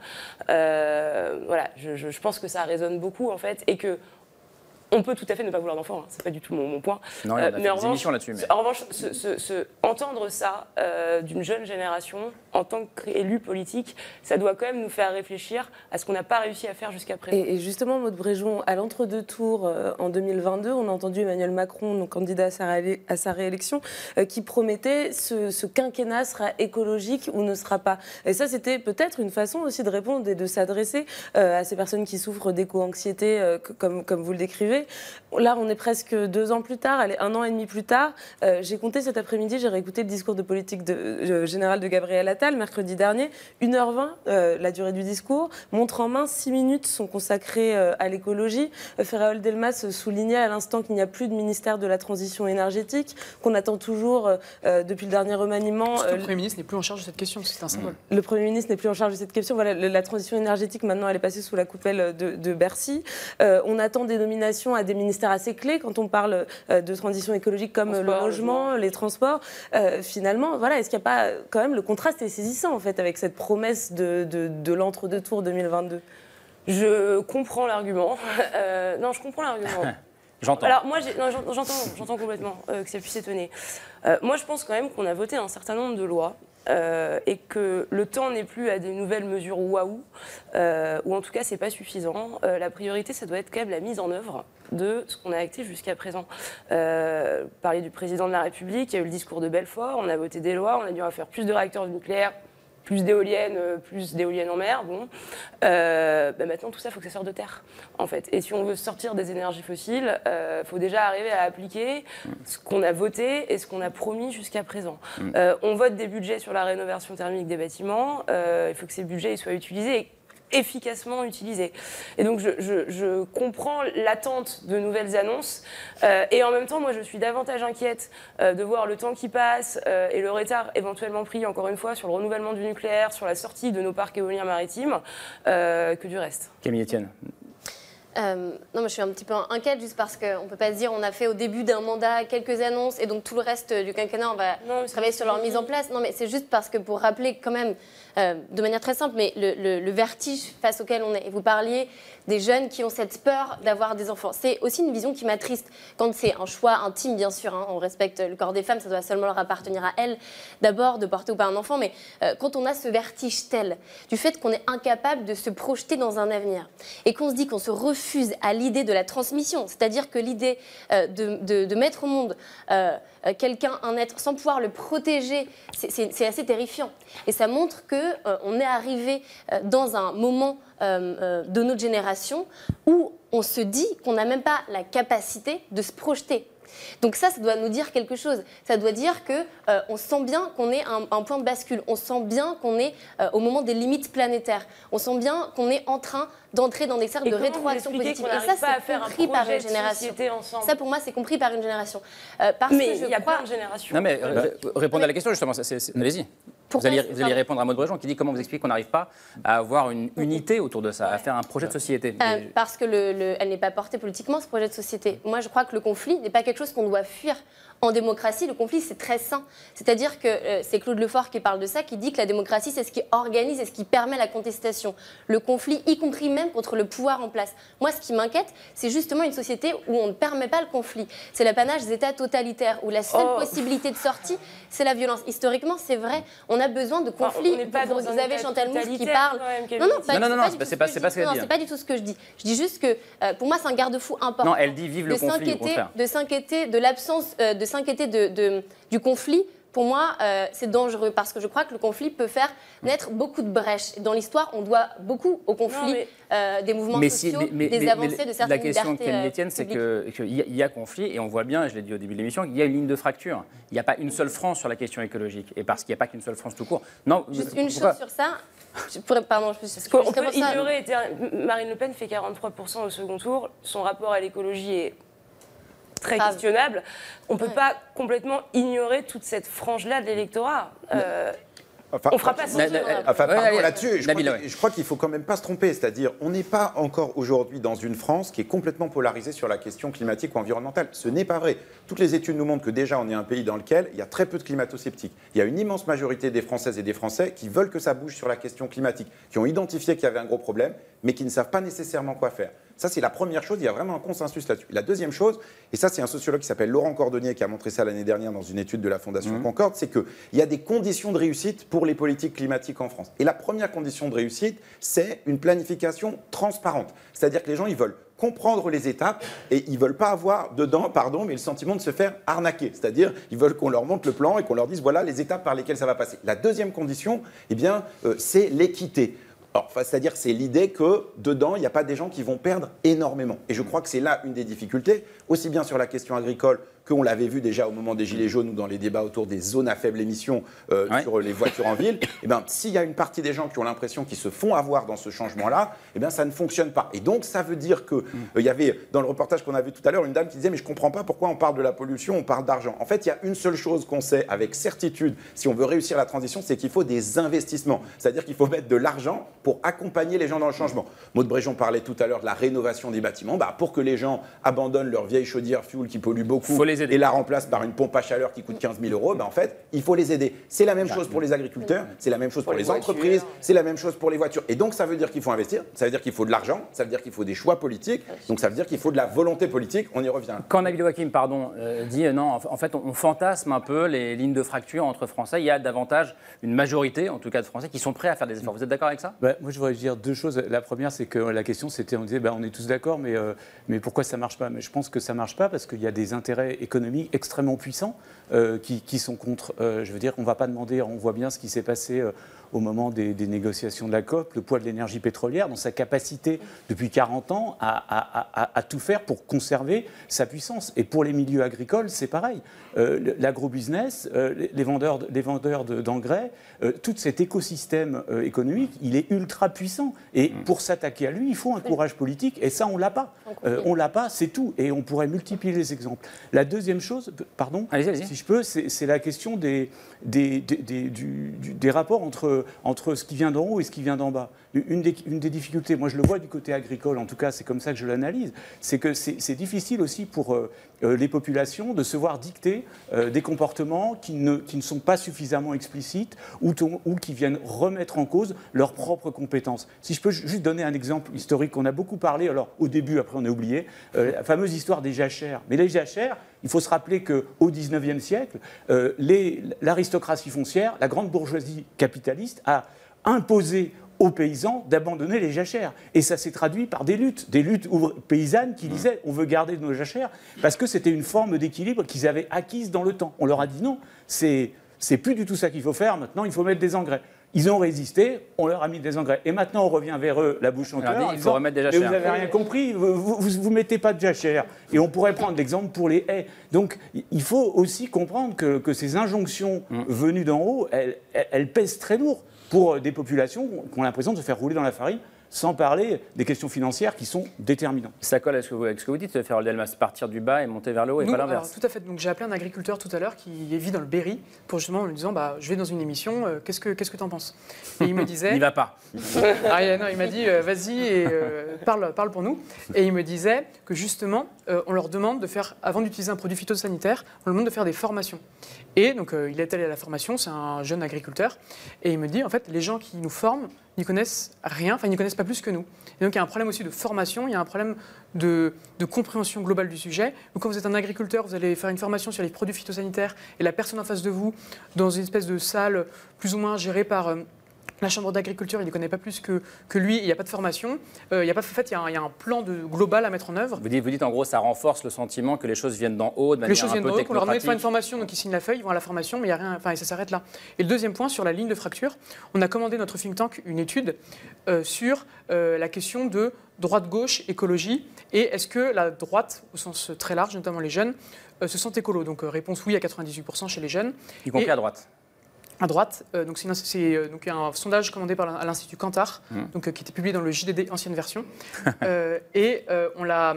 euh, voilà, je, je, je pense que ça résonne beaucoup en fait, et que on peut tout à fait ne pas vouloir d'enfants, hein. C'est pas du tout mon, mon point. Non, il y a euh, mais en des émissions là-dessus. Mais... En revanche, ce, ce, ce, entendre ça euh, d'une jeune génération, en tant qu'élu politique, ça doit quand même nous faire réfléchir à ce qu'on n'a pas réussi à faire jusqu'à présent. Et, et justement, Maud Bréchon, à l'entre-deux tours, euh, en deux mille vingt-deux, on a entendu Emmanuel Macron, donc candidat à sa, ré à sa réélection, euh, qui promettait ce, ce quinquennat sera écologique ou ne sera pas. Et ça, c'était peut-être une façon aussi de répondre et de s'adresser euh, à ces personnes qui souffrent d'éco-anxiété, euh, comme, comme vous le décrivez. Là, on est presque deux ans plus tard, allez, un an et demi plus tard. Euh, j'ai compté cet après-midi, j'ai réécouté le discours de politique de, euh, générale de Gabriel Attal, mercredi dernier. une heure vingt, euh, la durée du discours. Montre en main, six minutes sont consacrées euh, à l'écologie. Euh, Ferraol Delmas soulignait à l'instant qu'il n'y a plus de ministère de la transition énergétique, qu'on attend toujours, euh, depuis le dernier remaniement... Euh, le Premier ministre n'est plus en charge de cette question, c'est un symbole. Le Premier ministre n'est plus en charge de cette question. Voilà, la transition énergétique, maintenant, elle est passée sous la coupelle de, de Bercy. Euh, on attend des nominations façon à des ministères assez clés quand on parle euh, de transition écologique comme transport, le logement, logement, les transports. Euh, finalement, voilà, est-ce qu'il n'y a pas quand même le contraste est saisissant en fait avec cette promesse de, de, de l'entre-deux tours deux mille vingt-deux? Je comprends l'argument. Euh, non, je comprends l'argument. J'entends. Alors moi, j'ai, non, j'entends, j'entends complètement euh, que ça puisse étonner. Euh, moi, je pense quand même qu'on a voté un certain nombre de lois euh, et que le temps n'est plus à des nouvelles mesures waouh, euh, ou en tout cas, c'est pas suffisant. Euh, la priorité, ça doit être quand même la mise en œuvre de ce qu'on a acté jusqu'à présent. Euh, parler du président de la République, il y a eu le discours de Belfort, on a voté des lois, on a dit on va faire plus de réacteurs nucléaires, plus d'éoliennes, plus d'éoliennes en mer, bon. Euh, bah maintenant, tout ça, il faut que ça sorte de terre, en fait. Et si on veut sortir des énergies fossiles, il euh, faut déjà arriver à appliquer ce qu'on a voté et ce qu'on a promis jusqu'à présent. Mm. Euh, on vote des budgets sur la rénovation thermique des bâtiments, euh, il faut que ces budgets ils soient utilisés et efficacement utilisés. Et donc, je, je, je comprends l'attente de nouvelles annonces. Euh, et en même temps, moi, je suis davantage inquiète euh, de voir le temps qui passe euh, et le retard éventuellement pris, encore une fois, sur le renouvellement du nucléaire, sur la sortie de nos parcs éoliens maritimes, euh, que du reste. Camille Etienne. Euh, non, mais je suis un petit peu inquiète juste parce qu'on ne peut pas se dire on a fait au début d'un mandat quelques annonces et donc tout le reste du quinquennat on va non, travailler sur leur mise en place. Non, mais c'est juste parce que pour rappeler quand même euh, de manière très simple, mais le, le, le vertige face auquel on est. Et vous parliez des jeunes qui ont cette peur d'avoir des enfants. C'est aussi une vision qui m'attriste quand c'est un choix intime, bien sûr. Hein, on respecte le corps des femmes, ça doit seulement leur appartenir à elles d'abord de porter ou pas un enfant. Mais euh, quand on a ce vertige tel du fait qu'on est incapable de se projeter dans un avenir et qu'on se dit qu'on se refuse refuse à l'idée de la transmission, c'est-à-dire que l'idée euh, de, de, de mettre au monde euh, quelqu'un, un être, sans pouvoir le protéger, c'est assez terrifiant. Et ça montre qu'on euh, est arrivé euh, dans un moment euh, euh, de notre génération où on se dit qu'on n'a même pas la capacité de se projeter. Donc ça, ça doit nous dire quelque chose. Ça doit dire qu'on euh, sent bien qu'on est à un, un point de bascule. On sent bien qu'on est euh, au moment des limites planétaires. On sent bien qu'on est en train d'entrer dans des cercles de rétroaction positive. Et ça, c'est compris par une génération. Ça, pour moi, c'est compris par une génération. Euh, parce mais il y a crois... plein de générations. Non, mais euh, répondez à la question, justement. Allez-y. Vous allez, vous allez répondre à Maud Brejon qui dit comment vous expliquez qu'on n'arrive pas à avoir une unité autour de ça, à faire un projet de société. Euh, parce que le, le, elle n'est pas portée politiquement, ce projet de société. Moi, je crois que le conflit n'est pas quelque chose qu'on doit fuir. En démocratie, le conflit, c'est très sain. C'est-à-dire que euh, c'est Claude Lefort qui parle de ça, qui dit que la démocratie, c'est ce qui organise et ce qui permet la contestation. Le conflit, y compris même contre le pouvoir en place. Moi, ce qui m'inquiète, c'est justement une société où on ne permet pas le conflit. C'est l'apanage des États totalitaires, où la seule oh. possibilité de sortie, c'est la violence. Historiquement, c'est vrai, on a besoin de conflits. Enfin, pas vous, vous avez Chantal Mouffe qui parle... Même, non, non, pas, non, non, non, c'est pas, pas, pas, pas, pas, pas du tout ce que je dis. Je dis juste que, euh, pour moi, c'est un garde-fou important. Non, elle dit vive le conflit, au contraire. De s'inquiéter de l'absence, euh, de s'inquiéter de, de, du conflit. Pour moi, euh, c'est dangereux parce que je crois que le conflit peut faire naître beaucoup de brèches. Dans l'histoire, on doit beaucoup au conflit, non, mais... euh, des mouvements mais sociaux, si, mais, mais, des mais, avancées mais, de certaines la question libertés Camille Etienne, c'est qu'il y, y a conflit et on voit bien, je l'ai dit au début de l'émission, qu'il y a une ligne de fracture. Il n'y a pas une seule France sur la question écologique et parce qu'il n'y a pas qu'une seule France tout court. Non, juste une chose sur ça. Je pourrais, pardon, je, je, on peut ignorer. Marine Le Pen fait quarante-trois pour cent au second tour. Son rapport à l'écologie est très Grave. questionnable. On ne peut ouais. pas complètement ignorer toute cette frange-là de l'électorat. Euh, Enfin, on ne fera pas sortir. Enfin, ouais, ouais, là-dessus, je, ouais. je crois qu'il ne faut quand même pas se tromper. C'est-à-dire, on n'est pas encore aujourd'hui dans une France qui est complètement polarisée sur la question climatique ou environnementale. Ce n'est pas vrai. Toutes les études nous montrent que déjà, on est un pays dans lequel il y a très peu de climato-sceptiques. Il y a une immense majorité des Françaises et des Français qui veulent que ça bouge sur la question climatique, qui ont identifié qu'il y avait un gros problème, mais qui ne savent pas nécessairement quoi faire. Ça, c'est la première chose. Il y a vraiment un consensus là-dessus. La deuxième chose, et ça, c'est un sociologue qui s'appelle Laurent Cordonnier qui a montré ça l'année dernière dans une étude de la Fondation mmh. Concorde, c'est qu'il y a des conditions de réussite pour les politiques climatiques en France. Et la première condition de réussite, c'est une planification transparente. C'est-à-dire que les gens, ils veulent comprendre les étapes et ils ne veulent pas avoir dedans, pardon, mais le sentiment de se faire arnaquer. C'est-à-dire ils veulent qu'on leur montre le plan et qu'on leur dise voilà les étapes par lesquelles ça va passer. La deuxième condition, eh bien, euh, c'est l'équité. Enfin, c'est-à-dire c'est l'idée que dedans, il n'y a pas des gens qui vont perdre énormément. Et je crois que c'est là une des difficultés, aussi bien sur la question agricole qu'on l'avait vu déjà au moment des Gilets jaunes ou dans les débats autour des zones à faible émission euh, ouais. sur les voitures en ville, eh ben, s'il y a une partie des gens qui ont l'impression qu'ils se font avoir dans ce changement-là, eh ben, ça ne fonctionne pas. Et donc, ça veut dire qu'il mmh. euh, y avait, dans le reportage qu'on a vu tout à l'heure, une dame qui disait « mais je ne comprends pas pourquoi on parle de la pollution, on parle d'argent ». En fait, il y a une seule chose qu'on sait avec certitude, si on veut réussir la transition, c'est qu'il faut des investissements. C'est-à-dire qu'il faut mettre de l'argent pour accompagner les gens dans le changement. Maud Bréjon parlait tout à l'heure de la rénovation des bâtiments. Bah, pour que les gens abandonnent leur vieille chaudière fuel qui pollue beaucoup et la remplacent par une pompe à chaleur qui coûte quinze mille euros, bah, en fait, il faut les aider. C'est la même chose pour les agriculteurs, c'est la même chose pour, pour les, les entreprises, c'est la même chose pour les voitures. Et donc, ça veut dire qu'il faut investir, ça veut dire qu'il faut de l'argent, ça veut dire qu'il faut des choix politiques, donc ça veut dire qu'il faut de la volonté politique. On y revient. Quand Nabil Wakim, pardon, euh, dit euh, non, en fait, on, on fantasme un peu les lignes de fracture entre Français. Il y a davantage une majorité, en tout cas de Français, qui sont prêts à faire des efforts. Vous êtes d'accord avec ça? bah, Moi, je voudrais dire deux choses. La première, c'est que la question, c'était, on disait, bah, on est tous d'accord, mais, euh, mais pourquoi ça ne marche pas? Mais je pense que ça ne marche pas parce qu'il y a des intérêts économiques extrêmement puissants euh, qui, qui sont contre. Euh, je veux dire, on ne va pas demander, on voit bien ce qui s'est passé euh, au moment des, des négociations de la COP, le poids de l'énergie pétrolière dans sa capacité depuis quarante ans à, à, à, à tout faire pour conserver sa puissance. Et pour les milieux agricoles, c'est pareil. Euh, L'agro-business, euh, les vendeurs, les vendeurs d'engrais, euh, tout cet écosystème euh, économique, il est ultra puissant. Et pour s'attaquer à lui, il faut un courage politique. Et ça, on ne l'a pas. Euh, on ne l'a pas, c'est tout. Et on pourrait multiplier les exemples. La deuxième chose, pardon, allez, allez. si je peux, c'est la question des, des, des, des, du, du, des rapports entre, entre ce qui vient d'en haut et ce qui vient d'en bas. Une des, une des difficultés, moi je le vois du côté agricole, en tout cas c'est comme ça que je l'analyse, c'est que c'est difficile aussi pour euh, les populations de se voir dicter euh, des comportements qui ne, qui ne sont pas suffisamment explicites ou, ou qui viennent remettre en cause leurs propres compétences. Si je peux juste donner un exemple historique qu'on a beaucoup parlé, alors au début, après on a oublié, euh, la fameuse histoire des jachères. Mais les jachères, il faut se rappeler qu'au dix-neuvième siècle, euh, l'aristocratie foncière, la grande bourgeoisie capitaliste a imposé aux paysans d'abandonner les jachères. Et ça s'est traduit par des luttes, des luttes paysannes qui disaient on veut garder nos jachères parce que c'était une forme d'équilibre qu'ils avaient acquise dans le temps. On leur a dit non, c'est plus du tout ça qu'il faut faire, maintenant il faut mettre des engrais. Ils ont résisté, on leur a mis des engrais. Et maintenant, on revient vers eux, la bouche en cœur. Il faut remettre des jachères. Mais vous n'avez rien compris, vous ne mettez pas de jachères. Et on pourrait prendre l'exemple pour les haies. Donc, il faut aussi comprendre que, que ces injonctions mmh. venues d'en haut, elles, elles pèsent très lourd pour des populations qui ont l'impression de se faire rouler dans la farine, sans parler des questions financières qui sont déterminantes. Ça colle avec ce que vous, avec ce que vous dites, Ferrol Delmas, partir du bas et monter vers le haut et Nous, pas l'inverse. Tout à fait. Donc j'ai appelé un agriculteur tout à l'heure qui vit dans le Berry pour justement lui disant bah, je vais dans une émission, euh, qu'est-ce que qu'est-ce que tu en penses? Et il me disait. Il va pas. ah, non, il m'a dit euh, vas-y et euh, parle, parle pour nous. Et il me disait que justement euh, on leur demande de faire, avant d'utiliser un produit phytosanitaire, on leur demande de faire des formations. Et donc euh, il est allé à la formation, c'est un jeune agriculteur, et il me dit en fait les gens qui nous forment n'y connaissent rien, enfin ils n'y connaissent pas plus que nous. Et donc il y a un problème aussi de formation, il y a un problème de, de compréhension globale du sujet. Donc quand vous êtes un agriculteur, vous allez faire une formation sur les produits phytosanitaires et la personne en face de vous, dans une espèce de salle plus ou moins gérée par euh, la chambre d'agriculture, il ne connaît pas plus que, que lui, il n'y a pas de formation, euh, il y a pas, en fait il y a un, il y a un plan de, global à mettre en œuvre. Vous dites, vous dites en gros ça renforce le sentiment que les choses viennent d'en haut, de manière les choses un viennent peu d'en haut, qu'on leur demande de faire une technocratique. formation, donc ils signent la feuille, ils vont à la formation, mais il y a rien, enfin, et ça s'arrête là. Et le deuxième point, sur la ligne de fracture, on a commandé notre think tank une étude euh, sur euh, la question de droite-gauche, écologie, et est-ce que la droite, au sens très large, notamment les jeunes, euh, se sentent écolo. Donc euh, réponse oui à quatre-vingt-dix-huit pour cent chez les jeunes. Y compris et, à droite. À droite, euh, donc c'est euh, un sondage commandé par à l'Institut Kantar, mmh. donc, euh, qui était publié dans le J D D ancienne version. euh, et euh, on l'a,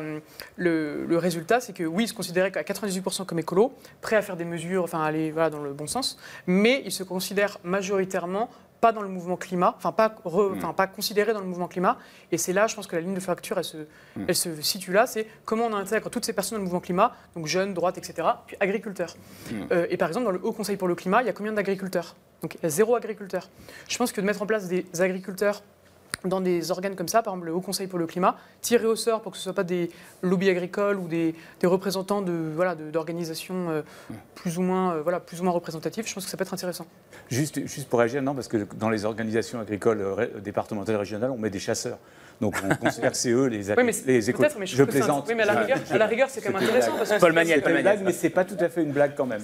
le, le résultat, c'est que oui, il se considérait à quatre-vingt-dix-huit pour cent comme écolo, prêt à faire des mesures, enfin aller voilà, dans le bon sens, mais il se considère majoritairement pas dans le mouvement climat, enfin pas, re, mmh. enfin pas considéré dans le mouvement climat. Et c'est là, je pense que la ligne de fracture, elle se, mmh. elle se situe là. C'est comment on intègre toutes ces personnes dans le mouvement climat, donc jeunes, droite, et cetera, puis agriculteurs. Mmh. Euh, et par exemple, dans le Haut Conseil pour le climat, il y a combien d'agriculteurs? Donc il y a zéro agriculteur. Je pense que de mettre en place des agriculteurs dans des organes comme ça, par exemple le Haut Conseil pour le climat, tiré au sort pour que ce ne soit pas des lobbies agricoles ou des, des représentants de, voilà, d'organisations euh, plus, ou moins, euh, voilà, plus ou moins représentatives, je pense que ça peut être intéressant. Juste, juste pour réagir, non, parce que dans les organisations agricoles euh, départementales et régionales, on met des chasseurs. Donc on considère que c'est eux les, oui, les écoles. Mais je, je plaisante. Oui, mais à la rigueur, à la rigueur c'est quand même intéressant. Parce que Paul Maniel, c'est une blague, mais c'est pas tout à fait une blague quand même.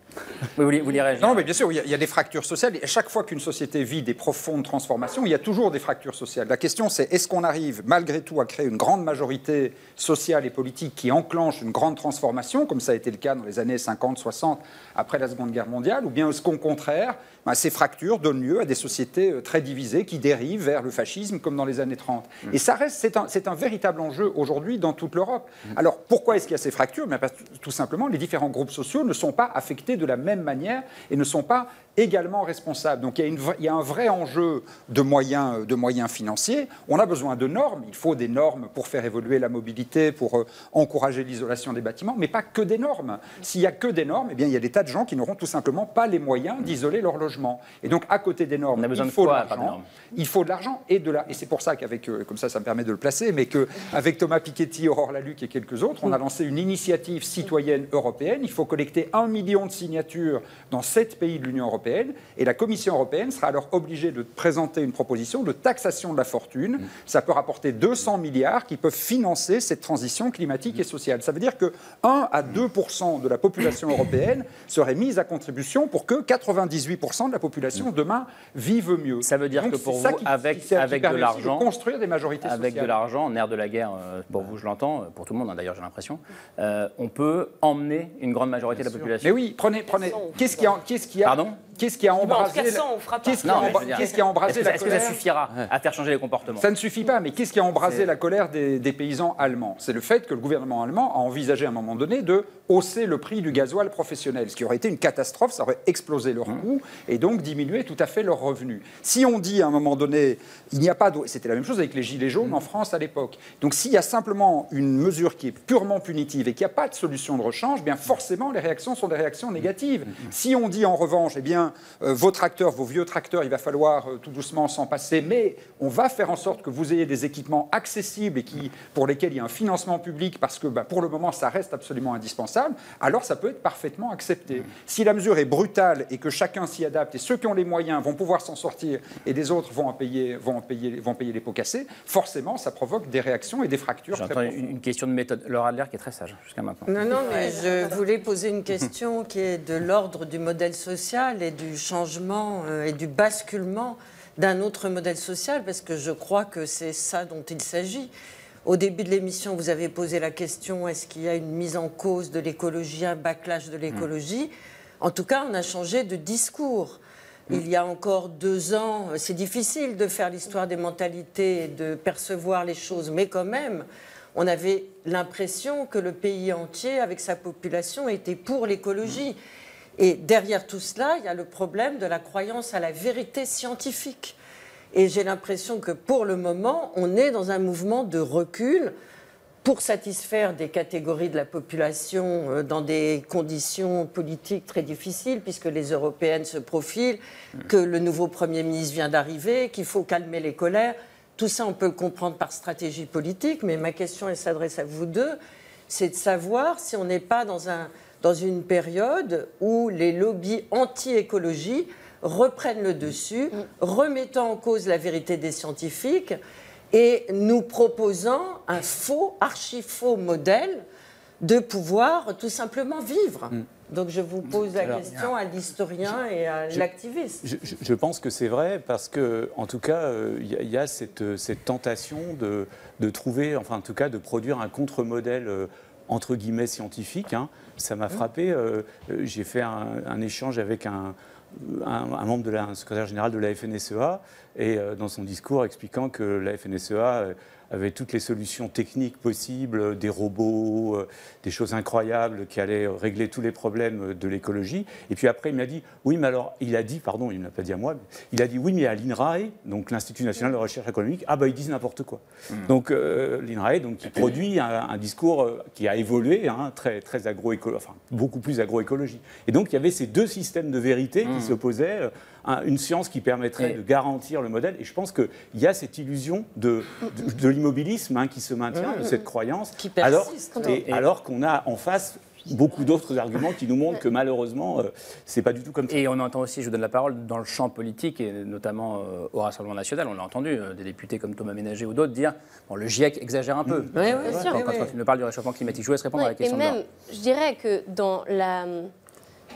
Oui, vous, vous lirez. Non, mais bien sûr, il y, a, il y a des fractures sociales. Et à chaque fois qu'une société vit des profondes transformations, il y a toujours des fractures sociales. La question, c'est est-ce qu'on arrive malgré tout à créer une grande majorité sociale et politique qui enclenche une grande transformation, comme ça a été le cas dans les années cinquante, soixante, après la Seconde Guerre mondiale, ou bien est-ce qu'au contraire, ben, ces fractures donnent lieu à des sociétés euh, très divisées qui dérivent vers le fascisme, comme dans les années trente. Mmh. Et ça reste, c'est un, c'est un véritable enjeu aujourd'hui dans toute l'Europe. Mmh. Alors, pourquoi est-ce qu'il y a ces fractures? Ben, parce que, tout simplement, les différents groupes sociaux ne sont pas affectés de la même manière et ne sont pas également responsables. Donc il y a, une, il y a un vrai enjeu de moyens, de moyens financiers. On a besoin de normes. Il faut des normes pour faire évoluer la mobilité, pour euh, encourager l'isolation des bâtiments, mais pas que des normes. S'il n'y a que des normes, eh bien, il y a des tas de gens qui n'auront tout simplement pas les moyens d'isoler leur logement. Et donc, à côté des normes, il faut de l'argent. Il faut de l'argent et de la... Et c'est pour ça qu'avec, euh, comme ça, ça me permet de le placer, mais qu'avec Thomas Piketty, Aurore Lalucq et quelques autres, on a lancé une initiative citoyenne européenne. Il faut collecter un million de signatures dans sept pays de l'Union européenne. Et la Commission européenne sera alors obligée de présenter une proposition de taxation de la fortune. Mmh. Ça peut rapporter deux cents milliards qui peuvent financer cette transition climatique mmh. et sociale. Ça veut dire que un à deux pour cent de la population européenne serait mise à contribution pour que quatre-vingt-dix-huit pour cent de la population demain vive mieux. Ça veut dire Donc, que pour vous, qui, avec, qui avec de l'argent, de construire des majorités avec sociales. de l'argent, nerf de la guerre, euh, pour vous je l'entends, pour tout le monde hein, d'ailleurs j'ai l'impression, euh, on peut emmener une grande majorité Bien de la sûr. population. Mais oui, prenez, prenez. Qu'est-ce qui a, qu'est-ce qui a, Pardon Qu'est-ce qui a embrasé, qu'est-ce qui, emba... qu'est-ce qui a embrasé la est-ce colère? que ça suffira à faire changer les comportements? Ça ne suffit pas, mais qu'est-ce qui a embrasé la colère des, des paysans allemands? C'est le fait que le gouvernement allemand a envisagé à un moment donné de hausser le prix du gasoil professionnel, ce qui aurait été une catastrophe, ça aurait explosé leur mmh. coût et donc diminué tout à fait leurs revenus. Si on dit à un moment donné, il n'y a pas de... C'était la même chose avec les gilets jaunes mmh. en France à l'époque. Donc s'il y a simplement une mesure qui est purement punitive et qu'il n'y a pas de solution de rechange, bien forcément les réactions sont des réactions négatives. Mmh. Si on dit en revanche, eh bien, euh, vos tracteurs, vos vieux tracteurs, il va falloir euh, tout doucement s'en passer, mais on va faire en sorte que vous ayez des équipements accessibles et qui, pour lesquels il y a un financement public, parce que bah, pour le moment ça reste absolument indispensable, alors ça peut être parfaitement accepté. Mmh. Si la mesure est brutale et que chacun s'y adapte et ceux qui ont les moyens vont pouvoir s'en sortir et les autres vont en payer, vont en payer, vont payer les pots cassés, forcément ça provoque des réactions et des fractures. J'entends une, une question de méthode. Laura Adler qui est très sage jusqu'à maintenant. Non, non, mais je voulais poser une question qui est de l'ordre du modèle social et du changement euh, et du basculement d'un autre modèle social, parce que je crois que c'est ça dont il s'agit. Au début de l'émission, vous avez posé la question, est-ce qu'il y a une mise en cause de l'écologie, un backlash de l'écologie? mmh. En tout cas, on a changé de discours. Mmh. Il y a encore deux ans, c'est difficile de faire l'histoire des mentalités et de percevoir les choses, mais quand même, on avait l'impression que le pays entier, avec sa population, était pour l'écologie. Mmh. Et derrière tout cela, il y a le problème de la croyance à la vérité scientifique. Et j'ai l'impression que pour le moment, on est dans un mouvement de recul pour satisfaire des catégories de la population dans des conditions politiques très difficiles, puisque les européennes se profilent, que le nouveau Premier ministre vient d'arriver, qu'il faut calmer les colères. Tout ça, on peut le comprendre par stratégie politique, mais ma question, elle s'adresse à vous deux, c'est de savoir si on n'est pas dans, un, dans une période où les lobbies anti-écologie reprennent le dessus, mmh. remettant en cause la vérité des scientifiques et nous proposant un faux, archi-faux modèle de pouvoir tout simplement vivre. Mmh. Donc je vous pose la Alors, question à l'historien et à l'activiste. Je, je, je pense que c'est vrai parce que, en tout cas, il euh, y, y a cette, cette tentation de, de trouver, enfin en tout cas, de produire un contre-modèle euh, entre guillemets scientifique. Hein. Ça m'a frappé. Euh, j'ai fait un, un échange avec un Un, un membre de la un secrétaire général de la F N S E A, et euh, dans son discours expliquant que la F N S E A euh, avait toutes les solutions techniques possibles, des robots, euh, des choses incroyables qui allaient régler tous les problèmes de l'écologie. Et puis après, il m'a dit, oui, mais alors, il a dit, pardon, il ne l'a pas dit à moi, mais il a dit, oui, mais à l'INRAE, donc l'Institut national de recherche économique, ah ben, ils disent n'importe quoi. Mmh. Donc euh, l'INRAE, donc, qui produit un, un discours euh, qui a évolué, hein, très, très agroécolo, enfin, beaucoup plus agroécologie. Et donc, il y avait ces deux systèmes de vérité mmh. qui s'opposaient, euh, un, une science qui permettrait et... de garantir le modèle. Et je pense qu'il y a cette illusion de, de, de l'immobilisme hein, qui se maintient, mmh. de cette croyance, qui persiste, alors, et, et... alors qu'on a en face beaucoup d'autres arguments qui nous montrent que malheureusement, euh, c'est pas du tout comme ça. Et on entend aussi, je vous donne la parole, dans le champ politique, et notamment euh, au Rassemblement national, on a entendu euh, des députés comme Thomas Ménager ou d'autres dire bon, le GIEC exagère un peu. Mmh. Oui, oui, quand, sûr, quand, oui. quand il nous parle du réchauffement climatique. Je vous laisse répondre oui, à la question. Et même, je dirais que dans la...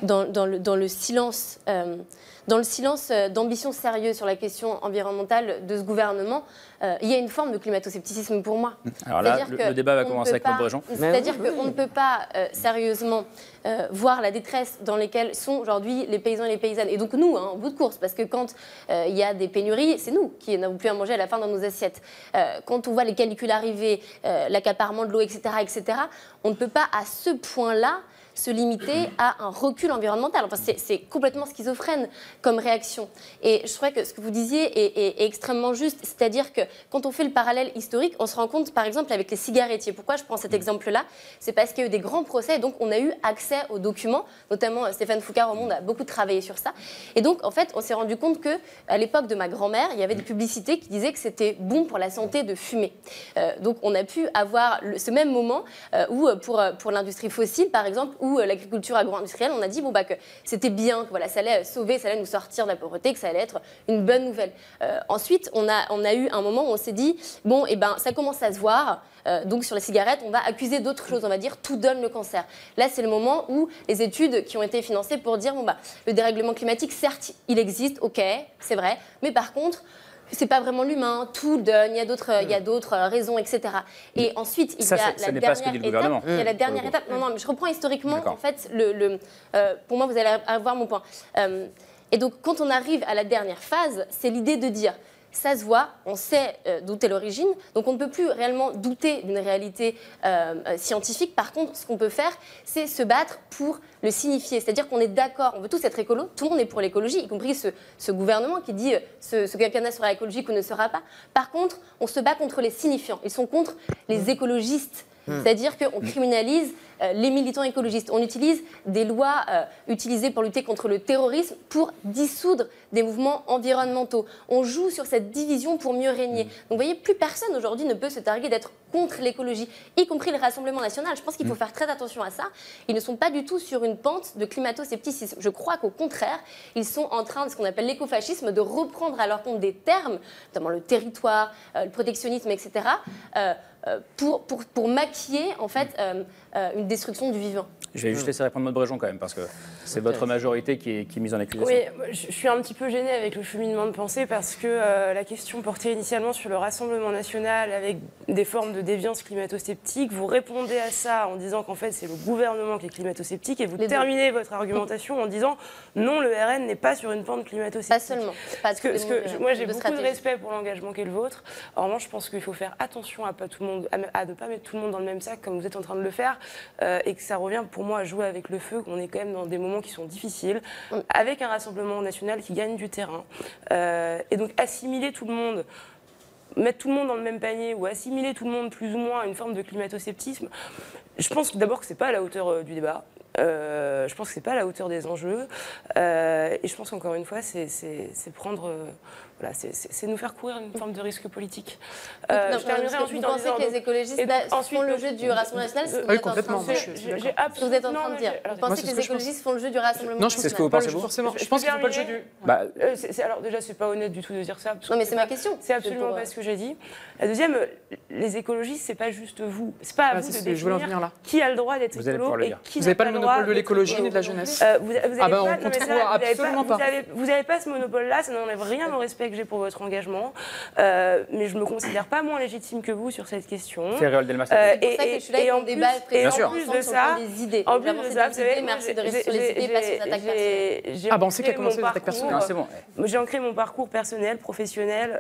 dans, dans, le, dans le silence, euh, dans le silence euh, d'ambition sérieuse sur la question environnementale de ce gouvernement, euh, il y a une forme de climato-scepticisme pour moi. Alors là, le, le débat va commencer avec Maud Brejon. C'est-à-dire qu'on ne peut pas euh, sérieusement euh, voir la détresse dans laquelle sont aujourd'hui les paysans et les paysannes. Et donc nous, hein, en bout de course, parce que quand euh, il y a des pénuries, c'est nous qui n'avons plus à manger à la fin dans nos assiettes. Euh, quand on voit les canicules arriver, euh, l'accaparement de l'eau, et cetera, et cetera, on ne peut pas à ce point-là se limiter à un recul environnemental. Enfin, c'est, c'est complètement schizophrène comme réaction. Et je trouvais que ce que vous disiez est, est, est extrêmement juste. C'est-à-dire que quand on fait le parallèle historique, on se rend compte, par exemple, avec les cigarettiers. Pourquoi je prends cet exemple-là? C'est parce qu'il y a eu des grands procès, et donc on a eu accès aux documents. Notamment, Stéphane Foucault-Raumond a beaucoup travaillé sur ça. Et donc, en fait, on s'est rendu compte qu'à l'époque de ma grand-mère, il y avait des publicités qui disaient que c'était bon pour la santé de fumer. Euh, donc, on a pu avoir le, ce même moment euh, où, pour, pour l'industrie fossile, par exemple, ou l'agriculture agro-industrielle, on a dit bon, bah, que c'était bien, que voilà, ça allait sauver, ça allait nous sortir de la pauvreté, que ça allait être une bonne nouvelle. Euh, ensuite, on a, on a eu un moment où on s'est dit, bon, eh ben, ça commence à se voir, euh, donc sur les cigarettes, on va accuser d'autres choses, on va dire tout donne le cancer. Là, c'est le moment où les études qui ont été financées pour dire, bon, bah, le dérèglement climatique, certes, il existe, ok, c'est vrai, mais par contre, c'est pas vraiment l'humain, tout donne, il y a d'autres, il y a d'autres raisons, et cetera. Et ensuite, il ça, y a ça la n'est dernière pas ce que dit le gouvernement. étape. Il y a la dernière étape. Non, non, mais je reprends historiquement. En fait, le, le, euh, pour moi, vous allez avoir mon point. Euh, et donc, quand on arrive à la dernière phase, c'est l'idée de dire. Ça se voit, on sait euh, d'où est l'origine, donc on ne peut plus réellement douter d'une réalité euh, euh, scientifique. Par contre, ce qu'on peut faire, c'est se battre pour le signifier. C'est-à-dire qu'on est d'accord, on veut tous être écolo, tout le monde est pour l'écologie, y compris ce, ce gouvernement qui dit euh, ce, ce quinquennat sera écologique ou ne sera pas. Par contre, on se bat contre les signifiants, ils sont contre les écologistes. Mmh. C'est-à-dire qu'on criminalise euh, les militants écologistes. On utilise des lois euh, utilisées pour lutter contre le terrorisme pour dissoudre des mouvements environnementaux. On joue sur cette division pour mieux régner. Mmh. Donc vous voyez, plus personne aujourd'hui ne peut se targuer d'être contre l'écologie, y compris le Rassemblement national. Je pense qu'il faut mmh. faire très attention à ça. Ils ne sont pas du tout sur une pente de climato-scepticisme. Je crois qu'au contraire, ils sont en train de ce qu'on appelle l'écofascisme, de reprendre à leur compte des termes, notamment le territoire, euh, le protectionnisme, et cetera, euh, Pour, pour, pour maquiller en fait euh, euh, une destruction du vivant. Je vais juste laisser répondre Maud Brejon quand même, parce que c'est votre majorité qui est, qui est mise en accusation. Oui, je suis un petit peu gênée avec le cheminement de pensée, parce que euh, la question portait initialement sur le Rassemblement national avec des formes de déviance climato-sceptique. Vous répondez à ça en disant qu'en fait c'est le gouvernement qui est climato-sceptique, et vous Les terminez deux. votre argumentation en disant non, le R N n'est pas sur une pente climato-sceptique. Pas seulement. Pas parce que, parce que je, moi j'ai beaucoup stratégie. de respect pour l'engagement qu'est le vôtre. En revanche, je pense qu'il faut faire attention à pas tout le monde, à ne pas mettre tout le monde dans le même sac comme vous êtes en train de le faire, euh, et que ça revient pour moi à jouer avec le feu, qu'on est quand même dans des moments qui sont difficiles, mm. avec un Rassemblement national qui gagne du terrain. Euh, et donc assimiler tout le monde, mettre tout le monde dans le même panier, ou assimiler tout le monde plus ou moins à une forme de climato-sceptisme, je pense d'abord que ce n'est pas à la hauteur euh, du débat. Euh, je pense que ce n'est pas à la hauteur des enjeux. Euh, et je pense qu'encore une fois, c'est, c'est, c'est prendre... Euh, voilà, c'est, c'est, c'est nous faire courir une forme de risque politique. Euh, non, je terminerai ensuite vous pensez que les écologistes font le jeu du Rassemblement national? euh, Oui, complètement. Moi, je, j'ai, j'ai ce que vous êtes en train de dire. Vous pensez que les écologistes font le jeu du Rassemblement national? Non, je pense c'est ce que vous pensez, vous forcément. Je pense qu'ils font pas le jeu du... Bah, euh, c'est, c'est, alors déjà, c'est pas honnête du tout de dire ça. Non, mais c'est ma question. C'est absolument pas ce que j'ai dit. La deuxième, les écologistes, c'est pas juste vous. C'est pas à vous de définir qui a le droit d'être écolo et qui n'a pas le droit. Vous n'avez pas le monopole de l'écologie ni de la jeunesse. Euh, vous, vous avez ah ben pas, on contrôle absolument pas. Vous n'avez pas ce monopole-là, ça n'enlève rien au respect que j'ai pour votre engagement. Euh, mais je ne me considère pas moins légitime que vous sur cette question. C'est Réol Delmas. Euh, et, et, et, et en plus, et en plus de ça, des idées. En plus de ça, vous savez, merci de rester sur les idées, pas sur les attaques personnelles. Ah ben on sait qu'à commencer les attaques personnelles. C'est bon. J'ai ancré mon parcours personnel, professionnel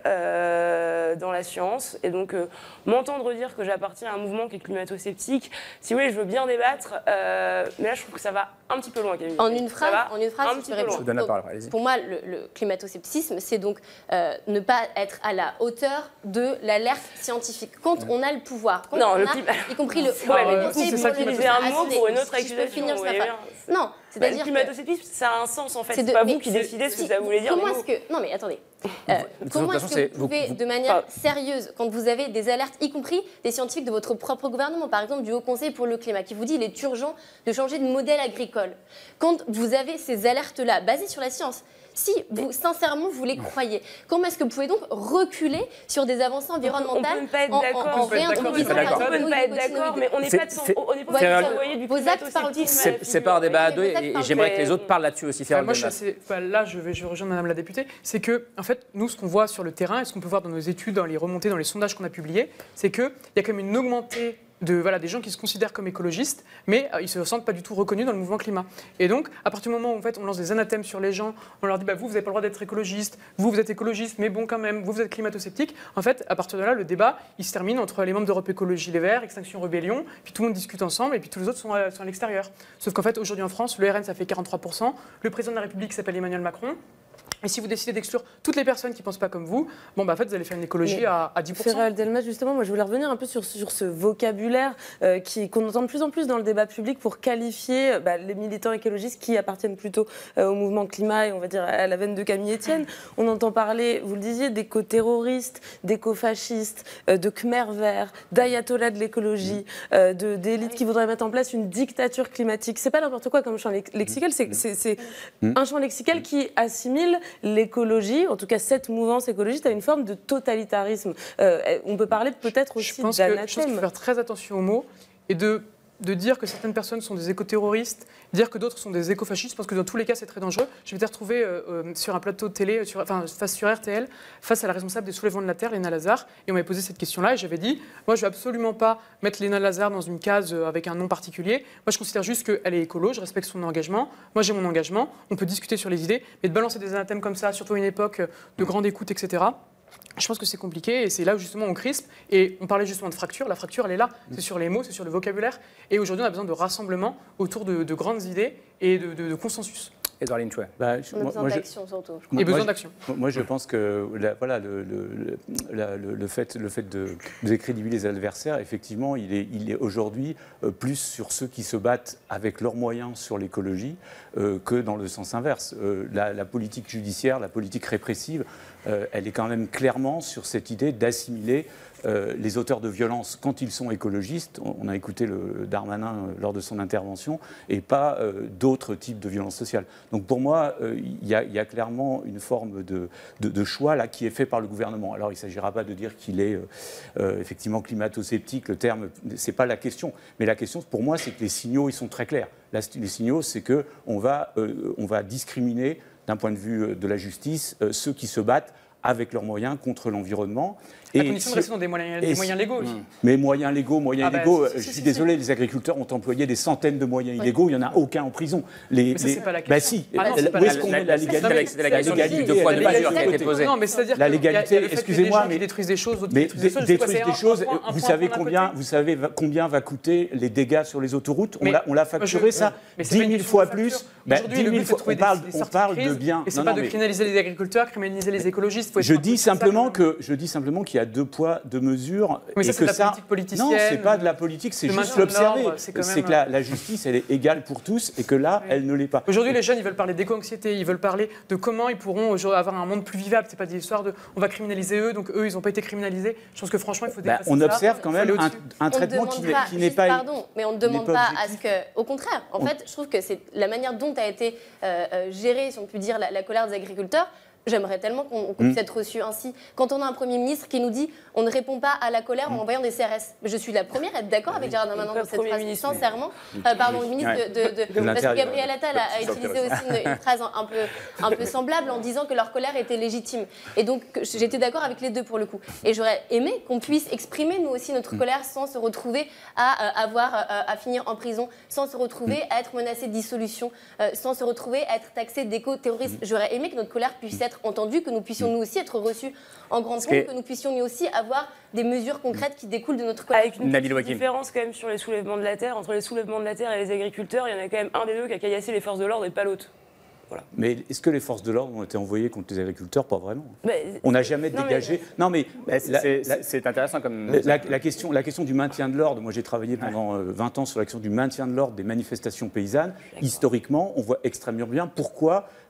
euh, dans la science, et donc euh, m'entendre dire que j'appartiens à un mouvement qui est climato-sceptique, si vous voulez, je veux bien débattre, euh, mais là je trouve que ça va un petit peu loin, Camille. En une phrase, en une phrase, un petit peu loin. Je vous donne la parole, allez-y. Pour moi, le, le climato-scepticisme, c'est donc euh, ne pas être à la hauteur de l'alerte scientifique. Quand on a le pouvoir, quand non, on le a, climat... y compris le... Ouais, ouais, mais conseil c'est ça qui me fait un mot pour une autre accusation. Je peux finir ça. Non, c'est-à-dire bah, le climato-sceptisme, ça a un sens en fait. C'est, c'est pas vous qui décidez ce que ça voulait dire. Comment est-ce que... Non mais attendez. Euh, comment est-ce que vous pouvez, de manière sérieuse, quand vous avez des alertes, y compris des scientifiques de votre propre gouvernement, par exemple du Haut Conseil pour le climat, qui vous dit qu'il est urgent de changer de modèle agricole, quand vous avez ces alertes-là, basées sur la science, Si, vous, sincèrement, vous les croyez, comment est-ce que vous pouvez donc reculer sur des avancées environnementales on peut pas être en, d'accord, en, en réintroduisant on peut ne pas être d'accord, mais on n'est pas envoyé du climato-scepticisme. C'est pas un débat à deux et j'aimerais que les autres parlent là-dessus aussi. Enfin, moi, je suis assez, enfin, là, je vais, je vais rejoindre Madame la députée. C'est que, en fait, nous, ce qu'on voit sur le terrain et ce qu'on peut voir dans nos études, dans les remontées, dans les sondages qu'on a publiés, c'est qu'il y a quand même une augmentée de voilà, des gens qui se considèrent comme écologistes, mais euh, ils ne se sentent pas du tout reconnus dans le mouvement climat. Et donc, à partir du moment où en fait, on lance des anathèmes sur les gens, on leur dit bah, vous, vous n'avez pas le droit d'être écologiste, vous, vous êtes écologiste, mais bon, quand même, vous, vous êtes climato-sceptique. En fait, à partir de là, le débat, il se termine entre les membres d'Europe Écologie Les Verts, Extinction Rebellion, puis tout le monde discute ensemble, et puis tous les autres sont à, sont à l'extérieur. Sauf qu'en fait, aujourd'hui en France, le R N, ça fait quarante-trois pour cent, le président de la République s'appelle Emmanuel Macron. Et si vous décidez d'exclure toutes les personnes qui ne pensent pas comme vous, bon, bah, en fait, vous allez faire une écologie à, à dix pour cent. Ferrel Delmas, justement, moi, je voulais revenir un peu sur, sur ce vocabulaire euh, qui, qu'on entend de plus en plus dans le débat public pour qualifier bah, les militants écologistes qui appartiennent plutôt euh, au mouvement climat et on va dire à la veine de Camille Etienne. On entend parler, vous le disiez, d'éco-terroristes, d'éco-fascistes, euh, de Khmer verts, d'ayatollahs de l'écologie, euh, de, d'élites qui voudraient mettre en place une dictature climatique. C'est pas n'importe quoi comme champ lexical, c'est, c'est, c'est un champ lexical qui assimile l'écologie, en tout cas cette mouvance écologiste, à une forme de totalitarisme. Euh, on peut parler peut-être aussi d'anathème. Je pense qu'il faut faire très attention aux mots et de, de dire que certaines personnes sont des éco-terroristes, dire que d'autres sont des éco-fascistes. Je pense que dans tous les cas, c'est très dangereux. Je m'étais retrouvée euh, sur un plateau de télé, sur, enfin, face sur R T L, face à la responsable des soulèvements de la Terre, Léna Lazare, et on m'avait posé cette question-là, et j'avais dit, moi, je ne vais absolument pas mettre Léna Lazare dans une case avec un nom particulier. Moi, je considère juste qu'elle est écolo, je respecte son engagement. Moi, j'ai mon engagement. On peut discuter sur les idées, mais de balancer des anathèmes comme ça, surtout à une époque de grande écoute, et cetera, je pense que c'est compliqué et c'est là où justement on crispe. Et on parlait justement de fracture. La fracture, elle est là. C'est sur les mots, c'est sur le vocabulaire. Et aujourd'hui, on a besoin de rassemblement autour de, de grandes idées et de, de, de consensus. Edouard Linchouet. Bah, on a besoin d'action surtout. Et besoin d'action. Moi, je pense que la, voilà, le, le, la, le, le fait, le fait de décrédibiliser les adversaires, effectivement, il est, il est aujourd'hui euh, plus sur ceux qui se battent avec leurs moyens sur l'écologie euh, que dans le sens inverse. Euh, la, la politique judiciaire, la politique répressive, euh, elle est quand même clairement sur cette idée d'assimiler Euh, les auteurs de violence, quand ils sont écologistes, on a écouté le Darmanin euh, lors de son intervention, et pas euh, d'autres types de violences sociales. Donc pour moi, il euh, y, y a clairement une forme de, de, de choix là qui est fait par le gouvernement. Alors il ne s'agira pas de dire qu'il est euh, euh, effectivement climato-sceptique, le terme, c'est pas la question. Mais la question, pour moi, c'est que les signaux, ils sont très clairs. Là, les signaux, c'est qu'on va, euh, on va discriminer, d'un point de vue de la justice, euh, ceux qui se battent avec leurs moyens contre l'environnement. À condition de rester dans des moyens, des moyens légaux aussi. Mais moyens légaux, moyens ah illégaux, bah, si, si, je suis si, désolé, si. les agriculteurs ont employé des centaines de moyens illégaux, il n'y en a aucun en prison. Les, mais ça, les... c'est pas la question. Bah si, ah non, où est-ce qu'on met la légalité? C'était la question de deux poids, deux mesures qui a été posée. Non, mais c'est-à-dire la légalité, excusez-moi, mais ils détruisent des choses, mais détruisent des choses, vous savez combien, vous savez combien va coûter les dégâts sur les autoroutes? On l'a facturé ça dix mille fois plus. Aujourd'hui, le but, c'est de trouver des on parle de biens. Et c'est pas de criminaliser les agriculteurs, criminaliser les écologistes. Je dis simplement que je dis simplement qu'il y a deux poids, deux mesures. Mais ça, c'est de la politique politicienne. Non, c'est pas de la politique, c'est juste l'observer. C'est que la justice, elle est égale pour tous et que là, elle ne l'est pas. Aujourd'hui, les jeunes, ils veulent parler d'éco-anxiété, ils veulent parler de comment ils pourront avoir un monde plus vivable. C'est pas des histoires de on va criminaliser eux, donc eux, ils n'ont pas été criminalisés. Je pense que franchement, il faut dépasser ça. On observe quand même un traitement qui n'est pas. Pardon, mais on ne demande pas à ce que. Au contraire, en fait, je trouve que c'est la manière dont a été gérée, si on peut dire, la colère des agriculteurs. J'aimerais tellement qu'on qu puisse être reçu ainsi. Quand on a un Premier ministre qui nous dit on ne répond pas à la colère en envoyant des C R S. Je suis la première à être d'accord avec Gérard Darmanin dans cette phrase, sincèrement. Euh, pardon, le ministre de, de, de parce que Gabriel Attal a, a utilisé aussi une, une phrase un peu, un peu semblable en disant que leur colère était légitime. Et donc j'étais d'accord avec les deux pour le coup. Et j'aurais aimé qu'on puisse exprimer nous aussi notre colère sans se retrouver à euh, avoir euh, à finir en prison, sans se retrouver à être menacé de dissolution, euh, sans se retrouver à être taxé d'éco-terrorisme. J'aurais aimé que notre colère puisse être entendu, que nous puissions nous aussi être reçus en grande pompe, que... que nous puissions nous aussi avoir des mesures concrètes qui découlent de notre colère. Avec une petite différence quand même sur les soulèvements de la terre, entre les soulèvements de la terre et les agriculteurs, il y en a quand même un des deux qui a caillassé les forces de l'ordre et pas l'autre. Voilà. Mais est-ce que les forces de l'ordre ont été envoyées contre les agriculteurs? Pas vraiment. Mais, on n'a jamais non dégagé. Mais, non, mais c'est intéressant comme. La, la, question, la question du maintien de l'ordre. Moi, j'ai travaillé pendant ouais. vingt ans sur la question du maintien de l'ordre des manifestations paysannes. Historiquement, on voit extrêmement bien pourquoi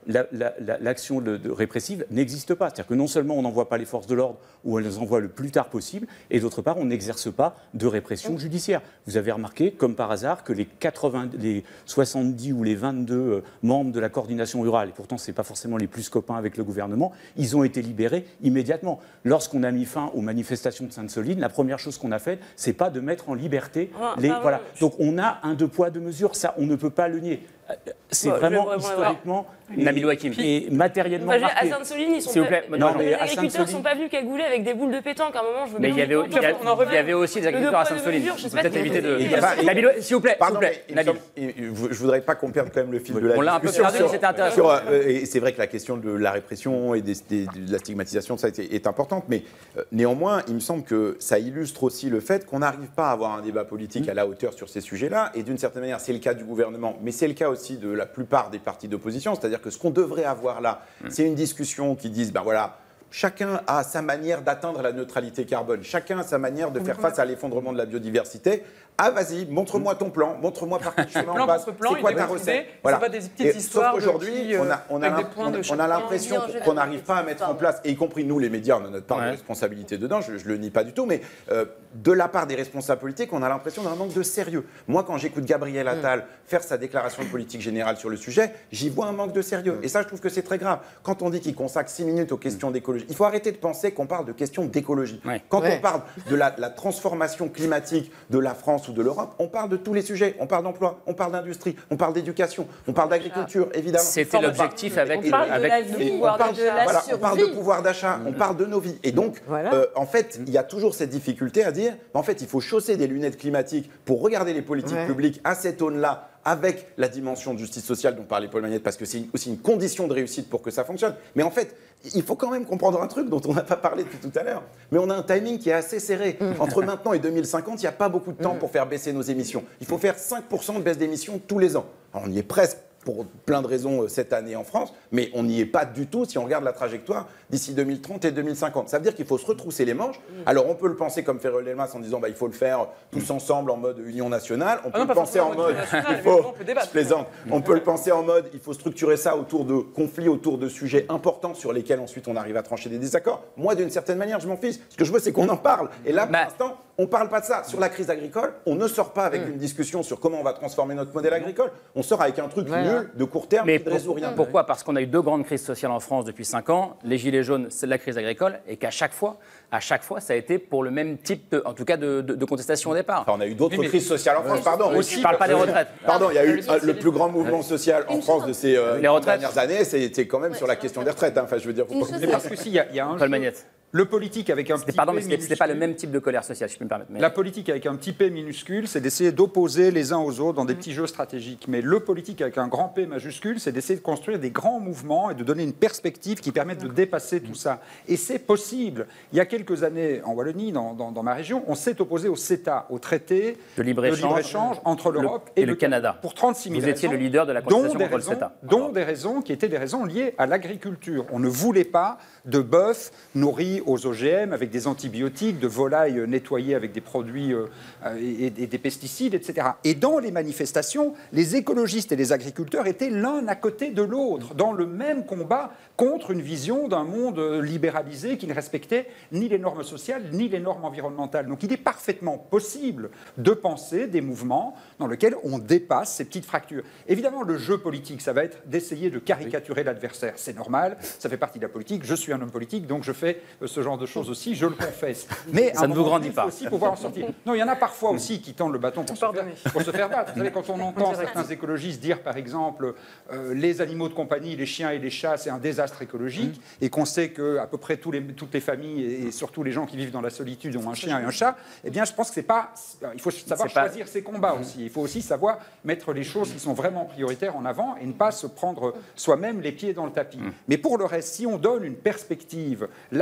l'action la, la, de, de répressive n'existe pas. C'est-à-dire que non seulement on n'envoie pas les forces de l'ordre, ou on les envoie le plus tard possible, et d'autre part, on n'exerce pas de répression judiciaire. Vous avez remarqué, comme par hasard, que les, quatre-vingts, les soixante-dix ou les vingt-deux membres de la coordination rurale, et pourtant ce n'est pas forcément les plus copains avec le gouvernement, ils ont été libérés immédiatement. Lorsqu'on a mis fin aux manifestations de Sainte-Soline, la première chose qu'on a faite, c'est pas de mettre en liberté ah, les... Ah, voilà. Donc on a un deux poids, deux mesures, ça on ne peut pas le nier. C'est ouais, vraiment, vraiment historiquement et, et matériellement enfin, marqué. À Sainte-Soline, ils sont S'il vous plaît, pas, non, non, mais les à agriculteurs ne sont pas venus cagouler avec des boules de pétanque. À un moment, je veux mais il y, avait, il, y a, il y avait aussi des agriculteurs à Sainte-Soline. Il faut peut-être éviter de... Nabil, s'il vous plaît, Pardon, s'il vous plaît, Nabil. Je voudrais pas qu'on perde quand même le fil de la discussion. On l'a un peu perdu, mais c'était intéressant. Sur, euh, et c'est vrai que la question de la répression et des, des, de la stigmatisation, ça est importante, mais euh, néanmoins, il me semble que ça illustre aussi le fait qu'on n'arrive pas à avoir un débat politique à la hauteur sur ces sujets-là. Et d'une certaine manière, c'est le cas du gouvernement, mais c'est le cas aussi de la plupart des partis d'opposition. C'est-à-dire que ce qu'on devrait avoir là, c'est une discussion qui dise, ben voilà, chacun a sa manière d'atteindre la neutralité carbone, chacun a sa manière de faire face à l'effondrement de la biodiversité. Ah, vas-y, montre-moi ton plan, montre-moi par quel chemin on passe, c'est quoi ta recette. Voilà. Ça va des petites histoires. Sauf qu'aujourd'hui, on a, on a, on, on a l'impression qu'on n'arrive pas à mettre en place, et y compris nous, les médias, on a notre part ouais. de responsabilité dedans, je ne le nie pas du tout, mais euh, de la part des responsables politiques, on a l'impression d'un manque de sérieux. Moi, quand j'écoute Gabriel Attal mm. faire sa déclaration de politique générale sur le sujet, j'y vois un manque de sérieux. Mm. Et ça, je trouve que c'est très grave. Quand on dit qu'il consacre six minutes aux questions mm. d'écologie, il faut arrêter de penser qu'on parle de questions d'écologie. Ouais. Quand ouais. on parle de la, la transformation climatique de la France ou de l'Europe, on parle de tous les sujets. On parle d'emploi, on parle d'industrie, on parle d'éducation, on parle d'agriculture, évidemment. C'était l'objectif avec... On parle avec, de la vie, on, parle, de la voilà, on parle de pouvoir d'achat, mmh. on parle de nos vies. Et donc, voilà. euh, en fait, il y a toujours cette difficulté à dire, en fait, il faut chausser des lunettes climatiques pour regarder les politiques ouais. publiques à cette aune-là, avec la dimension de justice sociale dont parlait Paul Magnette, parce que c'est aussi une condition de réussite pour que ça fonctionne. Mais en fait, il faut quand même comprendre un truc dont on n'a pas parlé depuis tout à l'heure. Mais on a un timing qui est assez serré. Mmh. Entre maintenant et deux mille cinquante, il n'y a pas beaucoup de temps mmh. pour faire baisser nos émissions. Il faut faire cinq pour cent de baisse d'émissions tous les ans. Alors, on y est presque, pour plein de raisons cette année en France, mais on n'y est pas du tout si on regarde la trajectoire d'ici deux mille trente et deux mille cinquante. Ça veut dire qu'il faut se retrousser les manches. Alors on peut le penser comme Ferrol Delmas en disant bah, il faut le faire tous ensemble en mode union nationale. On peut ah non, le penser en mode il faut, je plaisante. On peut le penser en mode il faut structurer ça autour de conflits, autour de sujets importants sur lesquels ensuite on arrive à trancher des désaccords. Moi d'une certaine manière je m'en fiche. Ce que je veux c'est qu'on en parle. Et là pour bah. l'instant on ne parle pas de ça. Sur la crise agricole, on ne sort pas avec mmh. une discussion sur comment on va transformer notre modèle agricole. On sort avec un truc ouais. nul, de court terme, mais qui ne résout rien. Pourquoi ? Parce qu'on a eu deux grandes crises sociales en France depuis cinq ans. Les Gilets jaunes, c'est de la crise agricole. Et qu'à chaque fois, à chaque fois, ça a été pour le même type, de, en tout cas, de, de, de contestation au départ. Enfin, on a eu d'autres oui, crises sociales en France, euh, pardon. Aussi, je ne parle pas des retraites. Pardon, il y a eu euh, le plus grand mouvement social en France de ces euh, dernières années. C'était quand même ouais, sur la question des retraites. Hein. Enfin, je veux dire, faut pas mais parce que s'il y a, il y a un Paul Magnette. Le politique avec un petit pardon, P mais minuscule. C'était pas le même type de colère sociale, si je peux me permettre. Mais... La politique avec un petit P minuscule, c'est d'essayer d'opposer les uns aux autres dans des mmh. petits jeux stratégiques. Mais le politique avec un grand P majuscule, c'est d'essayer de construire des grands mouvements et de donner une perspective qui permette de dépasser mmh. tout ça. Et c'est possible. Il y a quelques années, en Wallonie, dans, dans, dans ma région, on s'est opposé au CETA, au traité de libre-échange entre l'Europe et, et le Canada. Pour trente-six mille Vous raisons, étiez le leader de la contestation contre raisons, le CETA. Dont Alors. des raisons qui étaient des raisons liées à l'agriculture. On ne voulait pas de bœuf nourri aux O G M avec des antibiotiques, de volailles nettoyées avec des produits euh, et, et des pesticides, et cetera. Et dans les manifestations, les écologistes et les agriculteurs étaient l'un à côté de l'autre, dans le même combat contre une vision d'un monde libéralisé qui ne respectait ni les normes sociales, ni les normes environnementales. Donc il est parfaitement possible de penser des mouvements dans lesquels on dépasse ces petites fractures. Évidemment, le jeu politique, ça va être d'essayer de caricaturer oui. l'adversaire. C'est normal, ça fait partie de la politique. Je suis un homme politique, donc je fais ce genre de choses aussi, je le confesse. Mais ça ne vous grandit pas. Il faut aussi pouvoir en sortir. Non, il y en a parfois aussi qui tendent le bâton pour, se faire, pour se faire battre. Vous savez, quand on entend certains écologistes dire, par exemple, euh, les animaux de compagnie, les chiens et les chats, c'est un désastre écologique, mmh. et qu'on sait qu'à peu près tous les, toutes les familles, et surtout les gens qui vivent dans la solitude, ont un chien et un chat, eh bien, je pense que c'est pas... Il faut savoir choisir pas... ses combats mmh. aussi. Il faut aussi savoir mettre les choses qui sont vraiment prioritaires en avant et ne pas se prendre soi-même les pieds dans le tapis. Mmh. Mais pour le reste, si on donne une perspective large et qu'on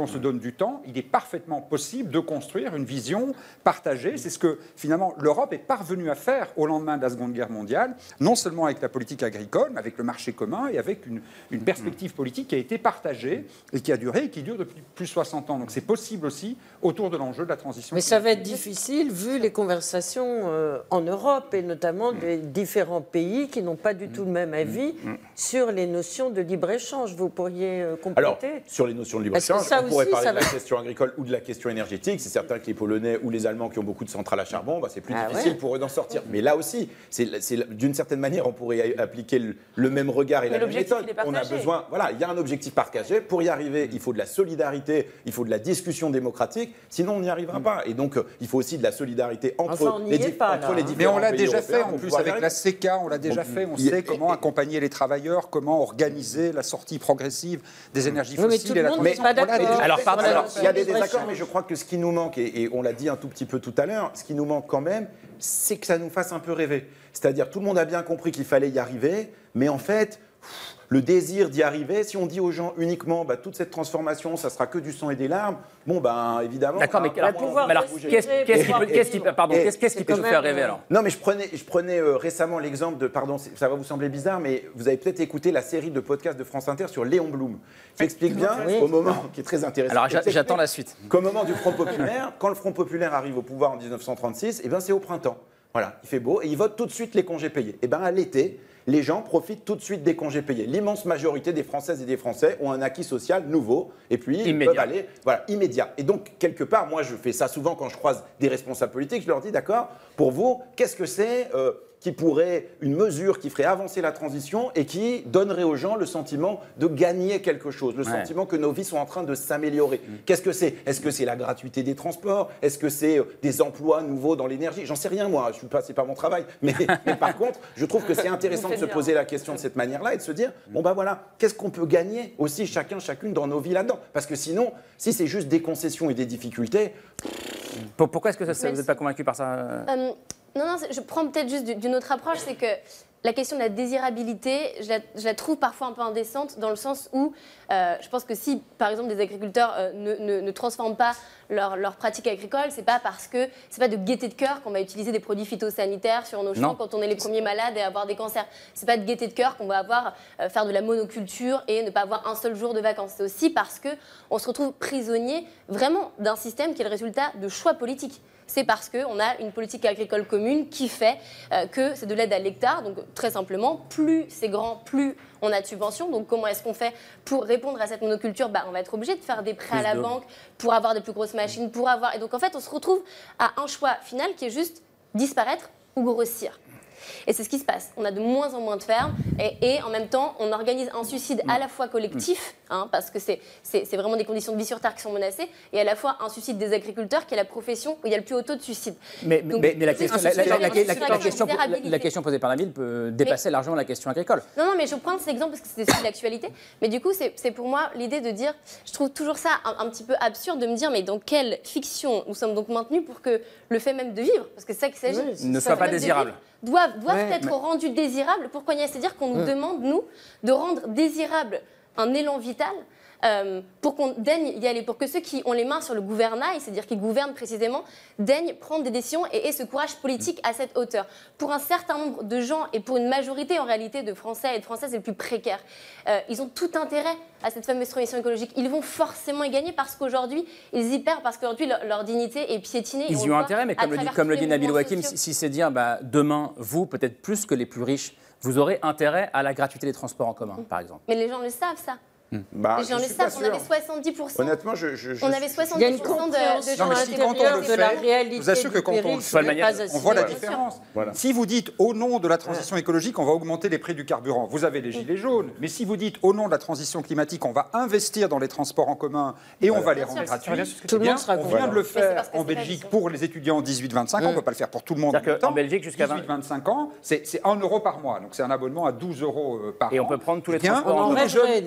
qu'on se donne du temps, il est parfaitement possible de construire une vision partagée. C'est ce que, finalement, l'Europe est parvenue à faire au lendemain de la Seconde Guerre mondiale, non seulement avec la politique agricole, mais avec le marché commun et avec une, une perspective politique qui a été partagée et qui a duré et qui dure depuis plus de soixante ans. Donc c'est possible aussi autour de l'enjeu de la transition. Mais ça va être difficile vu les conversations euh, en Europe et notamment des différents pays qui n'ont pas du tout le même avis sur les notions de libre-échange. Vous pourriez euh, compléter? Alors, sur les notions de libre-échange, on pourrait parler de la question agricole ou de la question énergétique. C'est certain que les Polonais ou les Allemands qui ont beaucoup de centrales à charbon, bah, c'est plus Ah difficile ouais. pour eux d'en sortir. Mais là aussi, c'est, c'est, d'une certaine manière, on pourrait appliquer le, le même regard et Mais la même l'objectif, méthode. il est On a partagé. besoin, voilà, il y a un objectif partagé. Pour y arriver, il faut de la solidarité, il faut de la discussion démocratique. Sinon, on n'y arrivera pas. Et donc, euh, il faut aussi de la solidarité entre Enfin, on n'y les, est di- pas, entre là, les hein. Mais différents on l'a pays déjà européens fait en pour plus pouvoir y avec arriver. la C E C A, on l'a déjà Bon, fait, on il- sait comment accompagner les travailleurs, comment organiser la sortie progressive des énergies Oui, mais fossiles tout et le la monde transition. n'est pas On l'a d'accord. déjà Alors, fait. pardon, Voilà, alors, il y a des sur les désaccords, échanges. mais je crois que ce qui nous manque, et, et on l'a dit un tout petit peu tout à l'heure, ce qui nous manque quand même, c'est que ça nous fasse un peu rêver. C'est-à-dire, tout le monde a bien compris qu'il fallait y arriver, mais en fait, pff, le désir d'y arriver, si on dit aux gens uniquement, bah, toute cette transformation, ça sera que du sang et des larmes, bon, ben évidemment... D'accord, mais, ça va alors, pas pouvoir mais alors, bouger. qu'est-ce qu'est-ce qui peut, Et- qu'est-ce qui, pardon, et- qu'est-ce qu'est-ce qui c'est peut quand nous même, faire rêver euh, alors? Non, mais je prenais, je prenais euh, récemment l'exemple de, pardon, c'est- ça va vous sembler bizarre, mais vous avez peut-être écouté la série de podcasts de France Inter sur Léon Blum, qui explique bien, Oui. au moment, qui est très intéressant. Alors, qui j'a- explique j'attends la suite. Qu'au moment du Front populaire, quand le Front populaire arrive au pouvoir en dix-neuf cent trente-six, eh ben, c'est au printemps. Voilà, il fait beau et ils votent tout de suite les congés payés. Et ben à l'été, les gens profitent tout de suite des congés payés. L'immense majorité des Françaises et des Français ont un acquis social nouveau et puis ils Immédiat. peuvent aller, voilà, immédiat. Et donc quelque part, moi je fais ça souvent quand je croise des responsables politiques, je leur dis d'accord, pour vous, qu'est-ce que c'est euh, qui pourrait, une mesure qui ferait avancer la transition et qui donnerait aux gens le sentiment de gagner quelque chose, le Ouais. sentiment que nos vies sont en train de s'améliorer. Qu'est-ce que c'est? Est-ce que c'est la gratuité des transports? Est-ce que c'est euh, des emplois nouveaux dans l'énergie? J'en sais rien moi, je suis pas, c'est pas mon travail. Mais, mais par contre, je trouve que c'est intéressant de se poser la question de cette manière-là et de se dire, bon bah voilà, qu'est-ce qu'on peut gagner aussi chacun, chacune dans nos vies là-dedans? Parce que sinon, si c'est juste des concessions et des difficultés... Pour- Pourquoi est-ce que ça, ça- Même vous n'êtes si- pas convaincu par ça? euh Euh, non, non, c'est- je prends peut-être juste du- d'une autre approche, c'est que la question de la désirabilité, je la, je la trouve parfois un peu indécente dans le sens où euh, je pense que si, par exemple, des agriculteurs euh, ne, ne- ne transforment pas leur, leur pratique agricole, c'est pas parce que c'est pas de gaieté de cœur qu'on va utiliser des produits phytosanitaires sur nos champs Non. quand on est les premiers malades et avoir des cancers. C'est pas de gaieté de cœur qu'on va avoir euh, faire de la monoculture et ne pas avoir un seul jour de vacances. C'est aussi parce que on se retrouve prisonnier vraiment d'un système qui est le résultat de choix politiques. C'est parce qu'on a une politique agricole commune qui fait euh, que c'est de l'aide à l'hectare. Donc très simplement, plus c'est grand, plus on a de subventions. Donc comment est-ce qu'on fait pour répondre à cette monoculture? Bah, on va être obligé de faire des prêts Plus à la de- banque pour avoir des plus grosses machines, pour avoir... Et donc en fait, on se retrouve à un choix final qui est juste disparaître ou grossir. Et c'est ce qui se passe. On a de moins en moins de fermes et, et en même temps, on organise un suicide à la fois collectif, hein, parce que c'est, c'est, c'est vraiment des conditions de vie sur Terre qui sont menacées, et à la fois un suicide des agriculteurs, qui est la profession où il y a le plus haut taux de suicide. Mais, Donc, mais- mais la, c'est question, un la, la- suicide la- la- sur la- la la question, la- vulnérabilité. la question posée par Nabil peut dépasser largement la question agricole. Non, non, mais je prends cet exemple parce que c'est aussi de l'actualité. Mais du coup, c'est, c'est pour moi l'idée de dire, je trouve toujours ça un, un petit peu absurde de me dire, mais dans quelle fiction nous sommes donc maintenus pour que le fait même de vivre, parce que c'est ça qu'il s'agit, Oui, le ne fait soit pas même de désirable. vivre, doivent, doivent Ouais, être mais- rendus désirables. Pourquoi il y a C'est-à-dire qu'on nous Mm. demande, nous, de rendre désirable un élan vital euh, pour qu'on daigne y aller, pour que ceux qui ont les mains sur le gouvernail, c'est-à-dire qui gouvernent précisément, daignent prendre des décisions et aient ce courage politique à cette hauteur. Pour un certain nombre de gens et pour une majorité en réalité de Français et de Françaises les plus précaires, euh, ils ont tout intérêt à cette fameuse transition écologique. Ils vont forcément y gagner parce qu'aujourd'hui, ils y perdent, parce qu'aujourd'hui, leur, leur dignité est piétinée. Ils Et on y le ont voit intérêt, mais à comme le dit, travers comme le tous dit les Nabil mouvements Wakim, sociaux. si, si c'est dire bah, demain, vous, peut-être plus que les plus riches, vous aurez intérêt à la gratuité des transports en commun, par exemple. Mais les gens le savent, ça. Bah, les gens je le suis pas savent, on sûr. avait soixante-dix pour cent. Honnêtement, je, je, je On avait suis- soixante-dix pour cent de, de gens Non, mais à si, quand on l'intérieur le de la fait, réalité. je vous assure que du quand on péril, le ce n'est fait, pas on voit la assimilé. différence. Voilà. Si vous dites au nom de la transition écologique, on va augmenter les prix du carburant, vous avez les gilets jaunes. Mais si vous dites au nom de la transition climatique, on va investir dans les transports en commun et on Voilà. va les Bien rendre sûr. gratuits, Tout le eh bien, monde sera on content. vient de le Mais c'est faire parce que en c'est pas Belgique vision. pour les étudiants dix-huit vingt-cinq ans, on ne peut pas le faire pour tout le monde. C'est-à-dire en même qu'en temps. Belgique, jusqu'à vingt dix-huit vingt-cinq ans, c'est c'est un euro par mois. Donc c'est un abonnement à douze euros euh, par Et an. on peut prendre tous les Eh bien, transports en tous commun. les jeunes- rêverait, nous. tous les jeunes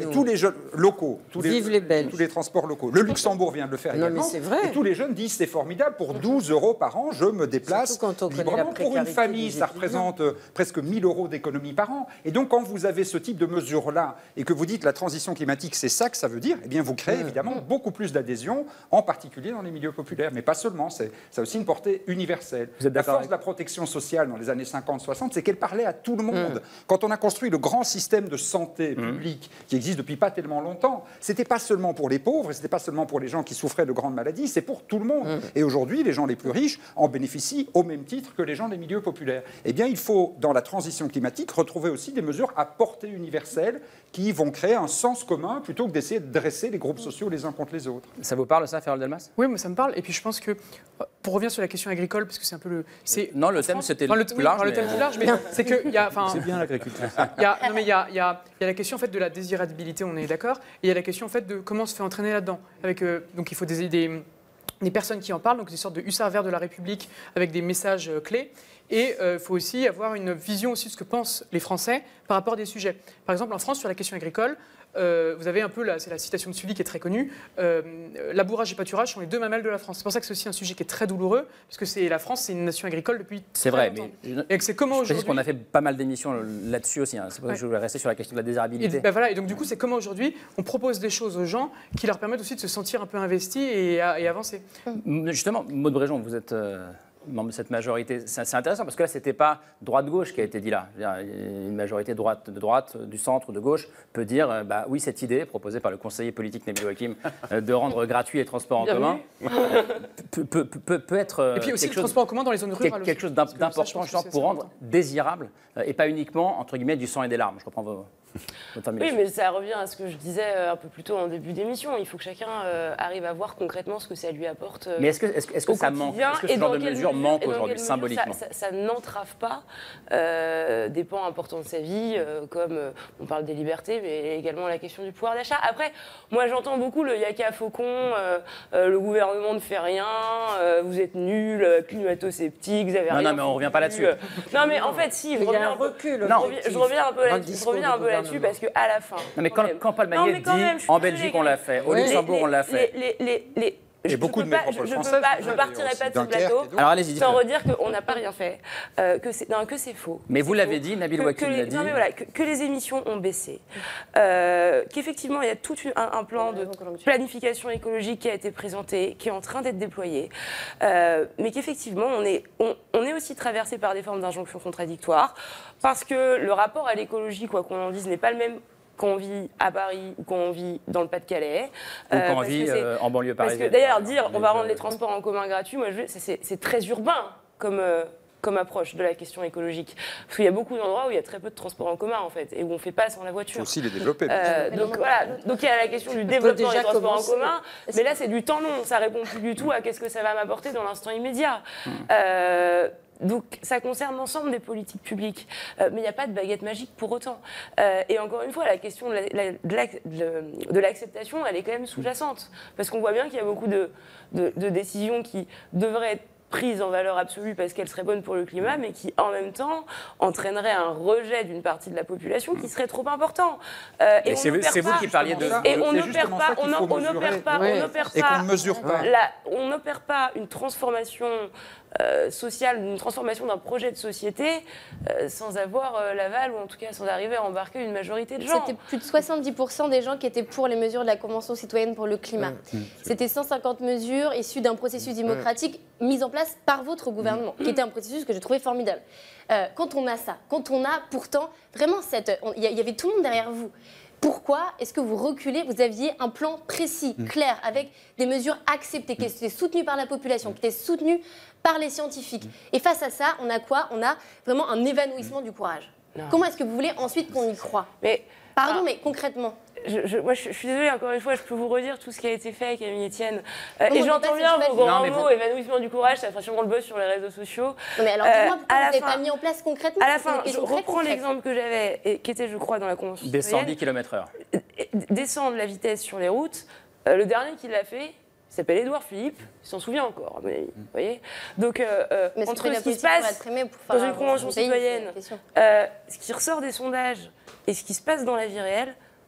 jeunes locaux, tous les, Vive les Belges. tous les transports locaux. Le Luxembourg vient de le faire Non, également. mais c'est vrai. Et tous les jeunes disent c'est formidable, pour douze euros par an, je me déplace Surtout quand on connaît la librement. Pour une précarité famille, des ça étudiants. représente euh, presque mille euros d'économie par an. Et donc, quand vous avez ce type de mesures-là et que vous dites la transition climatique, c'est ça que ça veut dire, eh bien, vous créez évidemment beaucoup plus d'adhésion, en particulier dans les milieux populaires. Mais pas seulement, c'est, ça a aussi une portée universelle. Vous êtes La d'accord force avec- de la protection sociale dans les années cinquante soixante, c'est qu'elle parlait à tout le monde. Quand on a construit le grand système de santé publique qui existe depuis pas tellement longtemps, c'était pas seulement pour les pauvres, c'était pas seulement pour les gens qui souffraient de grandes maladies, c'est pour tout le monde. Et aujourd'hui, les gens les plus riches en bénéficient au même titre que les gens des milieux populaires. Eh bien, il faut, dans la transition climatique, retrouver aussi des mesures à portée universelle qui vont créer un sens commun plutôt que d'essayer de dresser les groupes sociaux les uns contre les autres. Ça vous parle, ça, Ferrol Delmas? Oui, moi ça me parle. Et puis je pense que, pour revenir sur la question agricole, parce que c'est un peu le. c'est- Non, le en thème, France- c'était enfin, le, plus oui, large, enfin, le mais- thème plus large, mais c'est que. il Y a, enfin, C'est bien l'agriculture. il y a, non, mais il y a, il y a- il y a la question en fait, de la désirabilité, on est d'accord. Et il y a la question en fait, de comment on se fait entraîner là-dedans. Avec, euh, donc il faut des, des, des personnes qui en parlent, donc des sortes de hussards verts de la République avec des messages euh, clés. Et il euh, faut aussi avoir une vision aussi de ce que pensent les Français par rapport à des sujets. Par exemple, en France, sur la question agricole, euh, vous avez un peu, la, c'est la citation de Sully qui est très connue, euh, labourage et pâturage sont les deux mamelles de la France. C'est pour ça que c'est aussi un sujet qui est très douloureux, parce que c'est, la France, c'est une nation agricole depuis C'est très vrai, longtemps. mais Et que c'est comment je précise aujourd'hui... qu'on a fait pas mal d'émissions là-dessus aussi. Hein. C'est pour ça que je voulais rester sur la question de la désirabilité. Et, ben voilà, et donc du coup, c'est comment aujourd'hui on propose des choses aux gens qui leur permettent aussi de se sentir un peu investis et, à- et avancer. Justement, Maud Bréjon, vous êtes euh, membre de cette majorité. C'est c'est intéressant parce que là, c'était pas droite-gauche qui a été dit là. Je veux dire, une majorité droite, de droite, du centre, de gauche peut dire euh, bah oui, cette idée proposée par le conseiller politique Nabil Hakim euh, de rendre gratuit les transports en commun euh, peut, peut- peut- peut être euh, Et puis aussi quelque le chose- transport en commun dans les zones rurales. quelque, quelque aussi. chose d'im- Parce que ça, je d'important pense que justement, c'est pour assez rendre important. désirable euh, et pas uniquement entre guillemets du sang et des larmes. Je reprends vos, votre Oui, formulation. mais ça revient à ce que je disais euh, un peu plus tôt en début d'émission. Il faut que chacun euh, arrive à voir concrètement ce que ça lui apporte. euh, Mais est-ce que, est-ce que- est-ce que au ça manque? quotidien Est-ce que et ce genre dans de quelle mesure mesure- manque et dans aujourd'hui, quelle mesure symboliquement? Ça, ça- ça n'entrave pas euh, des pans importants de sa vie, euh, comme euh, on parle des libertés, mais également la question du pouvoir d'achat. Après, moi j'entends beaucoup le yaka faucon, euh, euh, le gouvernement ne fait rien, euh, vous êtes nuls, euh, climato-sceptiques, vous avez Non, rien non, mais on foutu, revient pas là-dessus. euh. Non, mais en fait, si, je Il y a reviens un un peu- recul je reviens- objectif je reviens un peu dans le là-dessus, je discours reviens du un peu là-dessus gouvernement. parce qu'à la fin. Non, mais quand, quand Paul Non, Magnet mais quand dit même, je suis en désolée, Belgique on l'a fait, au Oui. Luxembourg on l'a fait. Les, les, les, les- Et je beaucoup peux de pas- métropoles je, je peux françaises, pas, je d'ailleurs, partirai aussi. pas de ce Dunkerque plateau et d'autres. Alors allez-y, sans dites-le. redire qu'on n'a pas rien fait, euh, que c'est non, que c'est faux. Mais vous C'est l'avez faux. dit, Nabil Que- Wakim que les- l'a dit. Non mais voilà, que, que les émissions ont baissé, euh, qu'effectivement il y a tout une- un, un plan de planification écologique qui a été présenté, qui est en train d'être déployé, euh, mais qu'effectivement on est, on, on est aussi traversé par des formes d'injonctions contradictoires, parce que le rapport à l'écologie, quoi qu'on en dise, n'est pas le même quand on vit à Paris ou quand on vit dans le Pas-de-Calais. Ou quand on parce que vit c'est- euh, en banlieue parce parisienne. que d'ailleurs, dire on va Les- rendre les transports en commun gratuits, moi, je- c'est- c'est c'est très urbain comme, euh, comme approche de la question écologique. Parce qu'il y a beaucoup d'endroits où il y a très peu de transports en commun, en fait, et où on ne fait pas sans la Il voiture. faut aussi les développer. Euh, donc voilà, donc il y a la question du développement déjà des transports commencer. en commun, mais là c'est du temps long, ça répond plus du tout à qu'est-ce que ça va m'apporter dans l'instant immédiat. Euh, donc ça concerne l'ensemble des politiques publiques, Euh, mais il n'y a pas de baguette magique pour autant. Euh, et encore une fois, la question de la- la- de l'ac- de- de l'acceptation, elle est quand même sous-jacente, parce qu'on voit bien qu'il y a beaucoup de, de- de décisions qui devraient être prises en valeur absolue parce qu'elles seraient bonnes pour le climat, mais qui en même temps entraîneraient un rejet d'une partie de la population qui serait trop important. Euh, Mais on c'est vous- n'opère c'est vous pas- qui parliez de- Et de- on c'est n'opère justement pas, ça qu'il on faut on n'opère mesurer. pas, Ouais. on n'opère Et qu'on pas, ne mesure pas. la- on n'opère pas une transformation euh, sociale, une transformation d'un projet de société euh, sans avoir euh, l'aval, ou en tout cas sans arriver à embarquer une majorité de gens. C'était plus de soixante-dix pour cent des gens qui étaient pour les mesures de la Convention citoyenne pour le climat. C'était cent cinquante mesures issues d'un processus démocratique mis en place par votre gouvernement, qui était un processus que j'ai trouvé formidable. Euh, quand on a ça, quand on a pourtant vraiment cette... on- Il y, a- il y avait tout le monde derrière vous. Pourquoi est-ce que vous reculez? Vous aviez un plan précis, clair, avec des mesures acceptées, qui étaient soutenues par la population, qui étaient soutenues par les scientifiques. Et face à ça, on a quoi? On a vraiment un évanouissement du courage. Non. Comment est-ce que vous voulez ensuite qu'on y croit? Mais Pardon, ah, mais concrètement. je, je- moi, je, je suis désolée, encore une fois, je peux vous redire tout ce qui a été fait, Camille Etienne. Euh, Non, et mais j'entends on bien dépasse vos le grands chemin. Non, mots, mais évanouissement du courage, ça fera sûrement le buzz sur les réseaux sociaux. Non, mais alors Euh, dis-moi pourquoi à vous la n'avez fin- pas mis en place concrètement? À la C'est une fin, je question très reprends concrète. l'exemple que j'avais, et qui était, je crois, dans la Convention Des cent dix citoyenne. kilomètres heure. Descendre la vitesse sur les routes. Euh, le dernier qui l'a fait, il s'appelle Édouard Philippe, il s'en souvient encore, à mon avis. Vous voyez. Donc, euh, euh, Mais c'est entre très ce qui se politique pour passe être aimé, pour dans faire une avancer convention le pays, citoyenne, c'est la question. euh, ce qui ressort des sondages et ce qui se passe dans la vie réelle,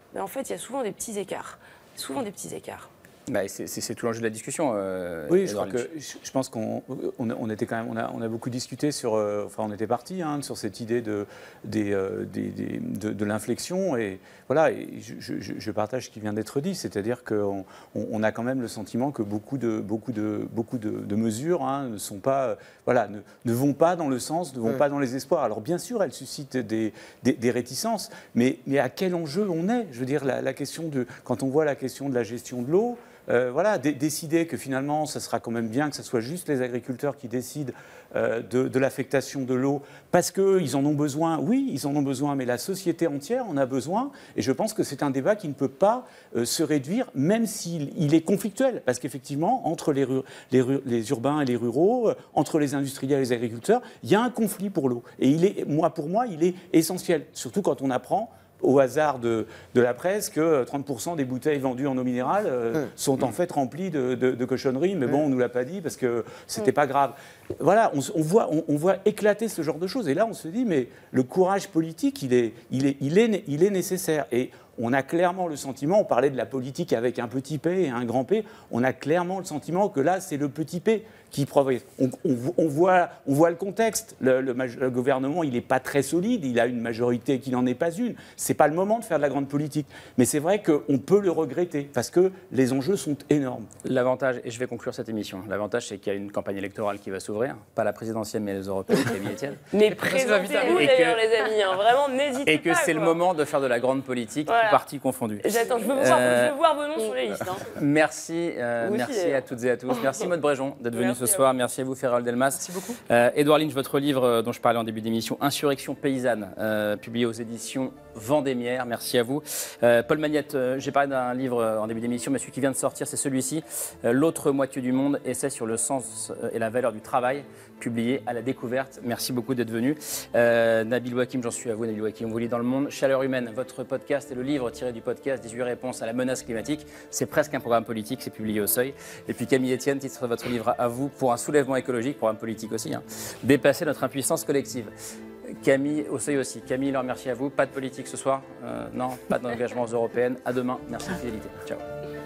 mais en fait, il y a souvent des petits écarts. Souvent des petits écarts. Bah, c'est tout l'enjeu de la discussion. Euh, oui, je, crois que, je, je pense qu'on on, on était quand même, on a, on a beaucoup discuté sur, euh, enfin, on était parti hein, sur cette idée de, des, euh, des, des, de, de l'inflexion et voilà. Et je, je, je partage ce qui vient d'être dit, c'est-à-dire qu'on on, on a quand même le sentiment que beaucoup de, beaucoup de, beaucoup de, de mesures hein, ne sont pas, euh, voilà, ne, ne vont pas dans le sens, ne vont mmh. pas dans les espoirs. Alors bien sûr, elles suscitent des, des, des réticences, mais, mais à quel enjeu on est? Je veux dire, la, la question de, quand on voit la question de la gestion de l'eau. Euh, voilà, décider que finalement, ça sera quand même bien que ce soit juste les agriculteurs qui décident euh, de, de l'affectation de l'eau parce qu'ils en ont besoin. Oui, ils en ont besoin, mais la société entière en a besoin. Et je pense que c'est un débat qui ne peut pas euh, se réduire, même s'il il est conflictuel. Parce qu'effectivement, entre les, les, les urbains et les ruraux, euh, entre les industriels et les agriculteurs, il y a un conflit pour l'eau. Et il est, moi, pour moi, il est essentiel, surtout quand on apprend au hasard de, de la presse que trente pour cent des bouteilles vendues en eau minérale euh, mmh. sont en fait remplies de, de, de cochonneries, mais bon, on ne nous l'a pas dit parce que c'était mmh. pas grave. Voilà, on, on, voit, on, on voit éclater ce genre de choses. Et là, on se dit, mais le courage politique, il est, il est, il est, il est nécessaire. Et on a clairement le sentiment, on parlait de la politique avec un petit p et un grand P, on a clairement le sentiment que là, c'est le petit p qui progresse. On, on, on, voit, on voit le contexte. Le, le, le gouvernement, il n'est pas très solide, il a une majorité qui n'en est pas une. Ce n'est pas le moment de faire de la grande politique. Mais c'est vrai qu'on peut le regretter, parce que les enjeux sont énormes. L'avantage, et je vais conclure cette émission, l'avantage, c'est qu'il y a une campagne électorale qui va s'ouvrir, pas la présidentielle, mais les européennes, Camille Etienne. Mais présentez-vous d'ailleurs, les amis, hein. Vraiment, n'hésitez pas. Et que c'est le moment de faire de la grande politique, voilà. Tout parti confondu. J'attends, je veux voir, euh, je veux voir vos noms sur les listes. Hein. Merci, euh, merci aussi, à toutes et à tous. Merci Maud Bréjon d'être venu ce soir. Merci à vous, Ferrol Delmas. Merci beaucoup. Euh, Édouard Lynch, votre livre euh, dont je parlais en début d'émission, Insurrection paysanne, euh, publié aux éditions Vendémiaire. Merci à vous. Euh, Paul Magnette, euh, j'ai parlé d'un livre euh, en début d'émission, mais celui qui vient de sortir, c'est celui-ci, euh, L'autre moitié du monde, essai sur le sens euh, et la valeur du travail, publié à La Découverte. Merci beaucoup d'être venu. Euh, Nabil Wakim, j'en suis à vous, Nabil Wakim. Vous lit dans Le Monde. Chaleur humaine, votre podcast et le livre tiré du podcast dix-huit réponses à la menace climatique. C'est presque un programme politique, c'est publié au Seuil. Et puis Camille Etienne, titre de votre livre à vous, pour un soulèvement écologique, programme politique aussi, hein. Dépasser notre impuissance collective. Camille, au Seuil aussi. Camille, alors merci à vous. Pas de politique ce soir, euh, non, pas d'engagement européen. À demain. Merci de fidélité. Ciao.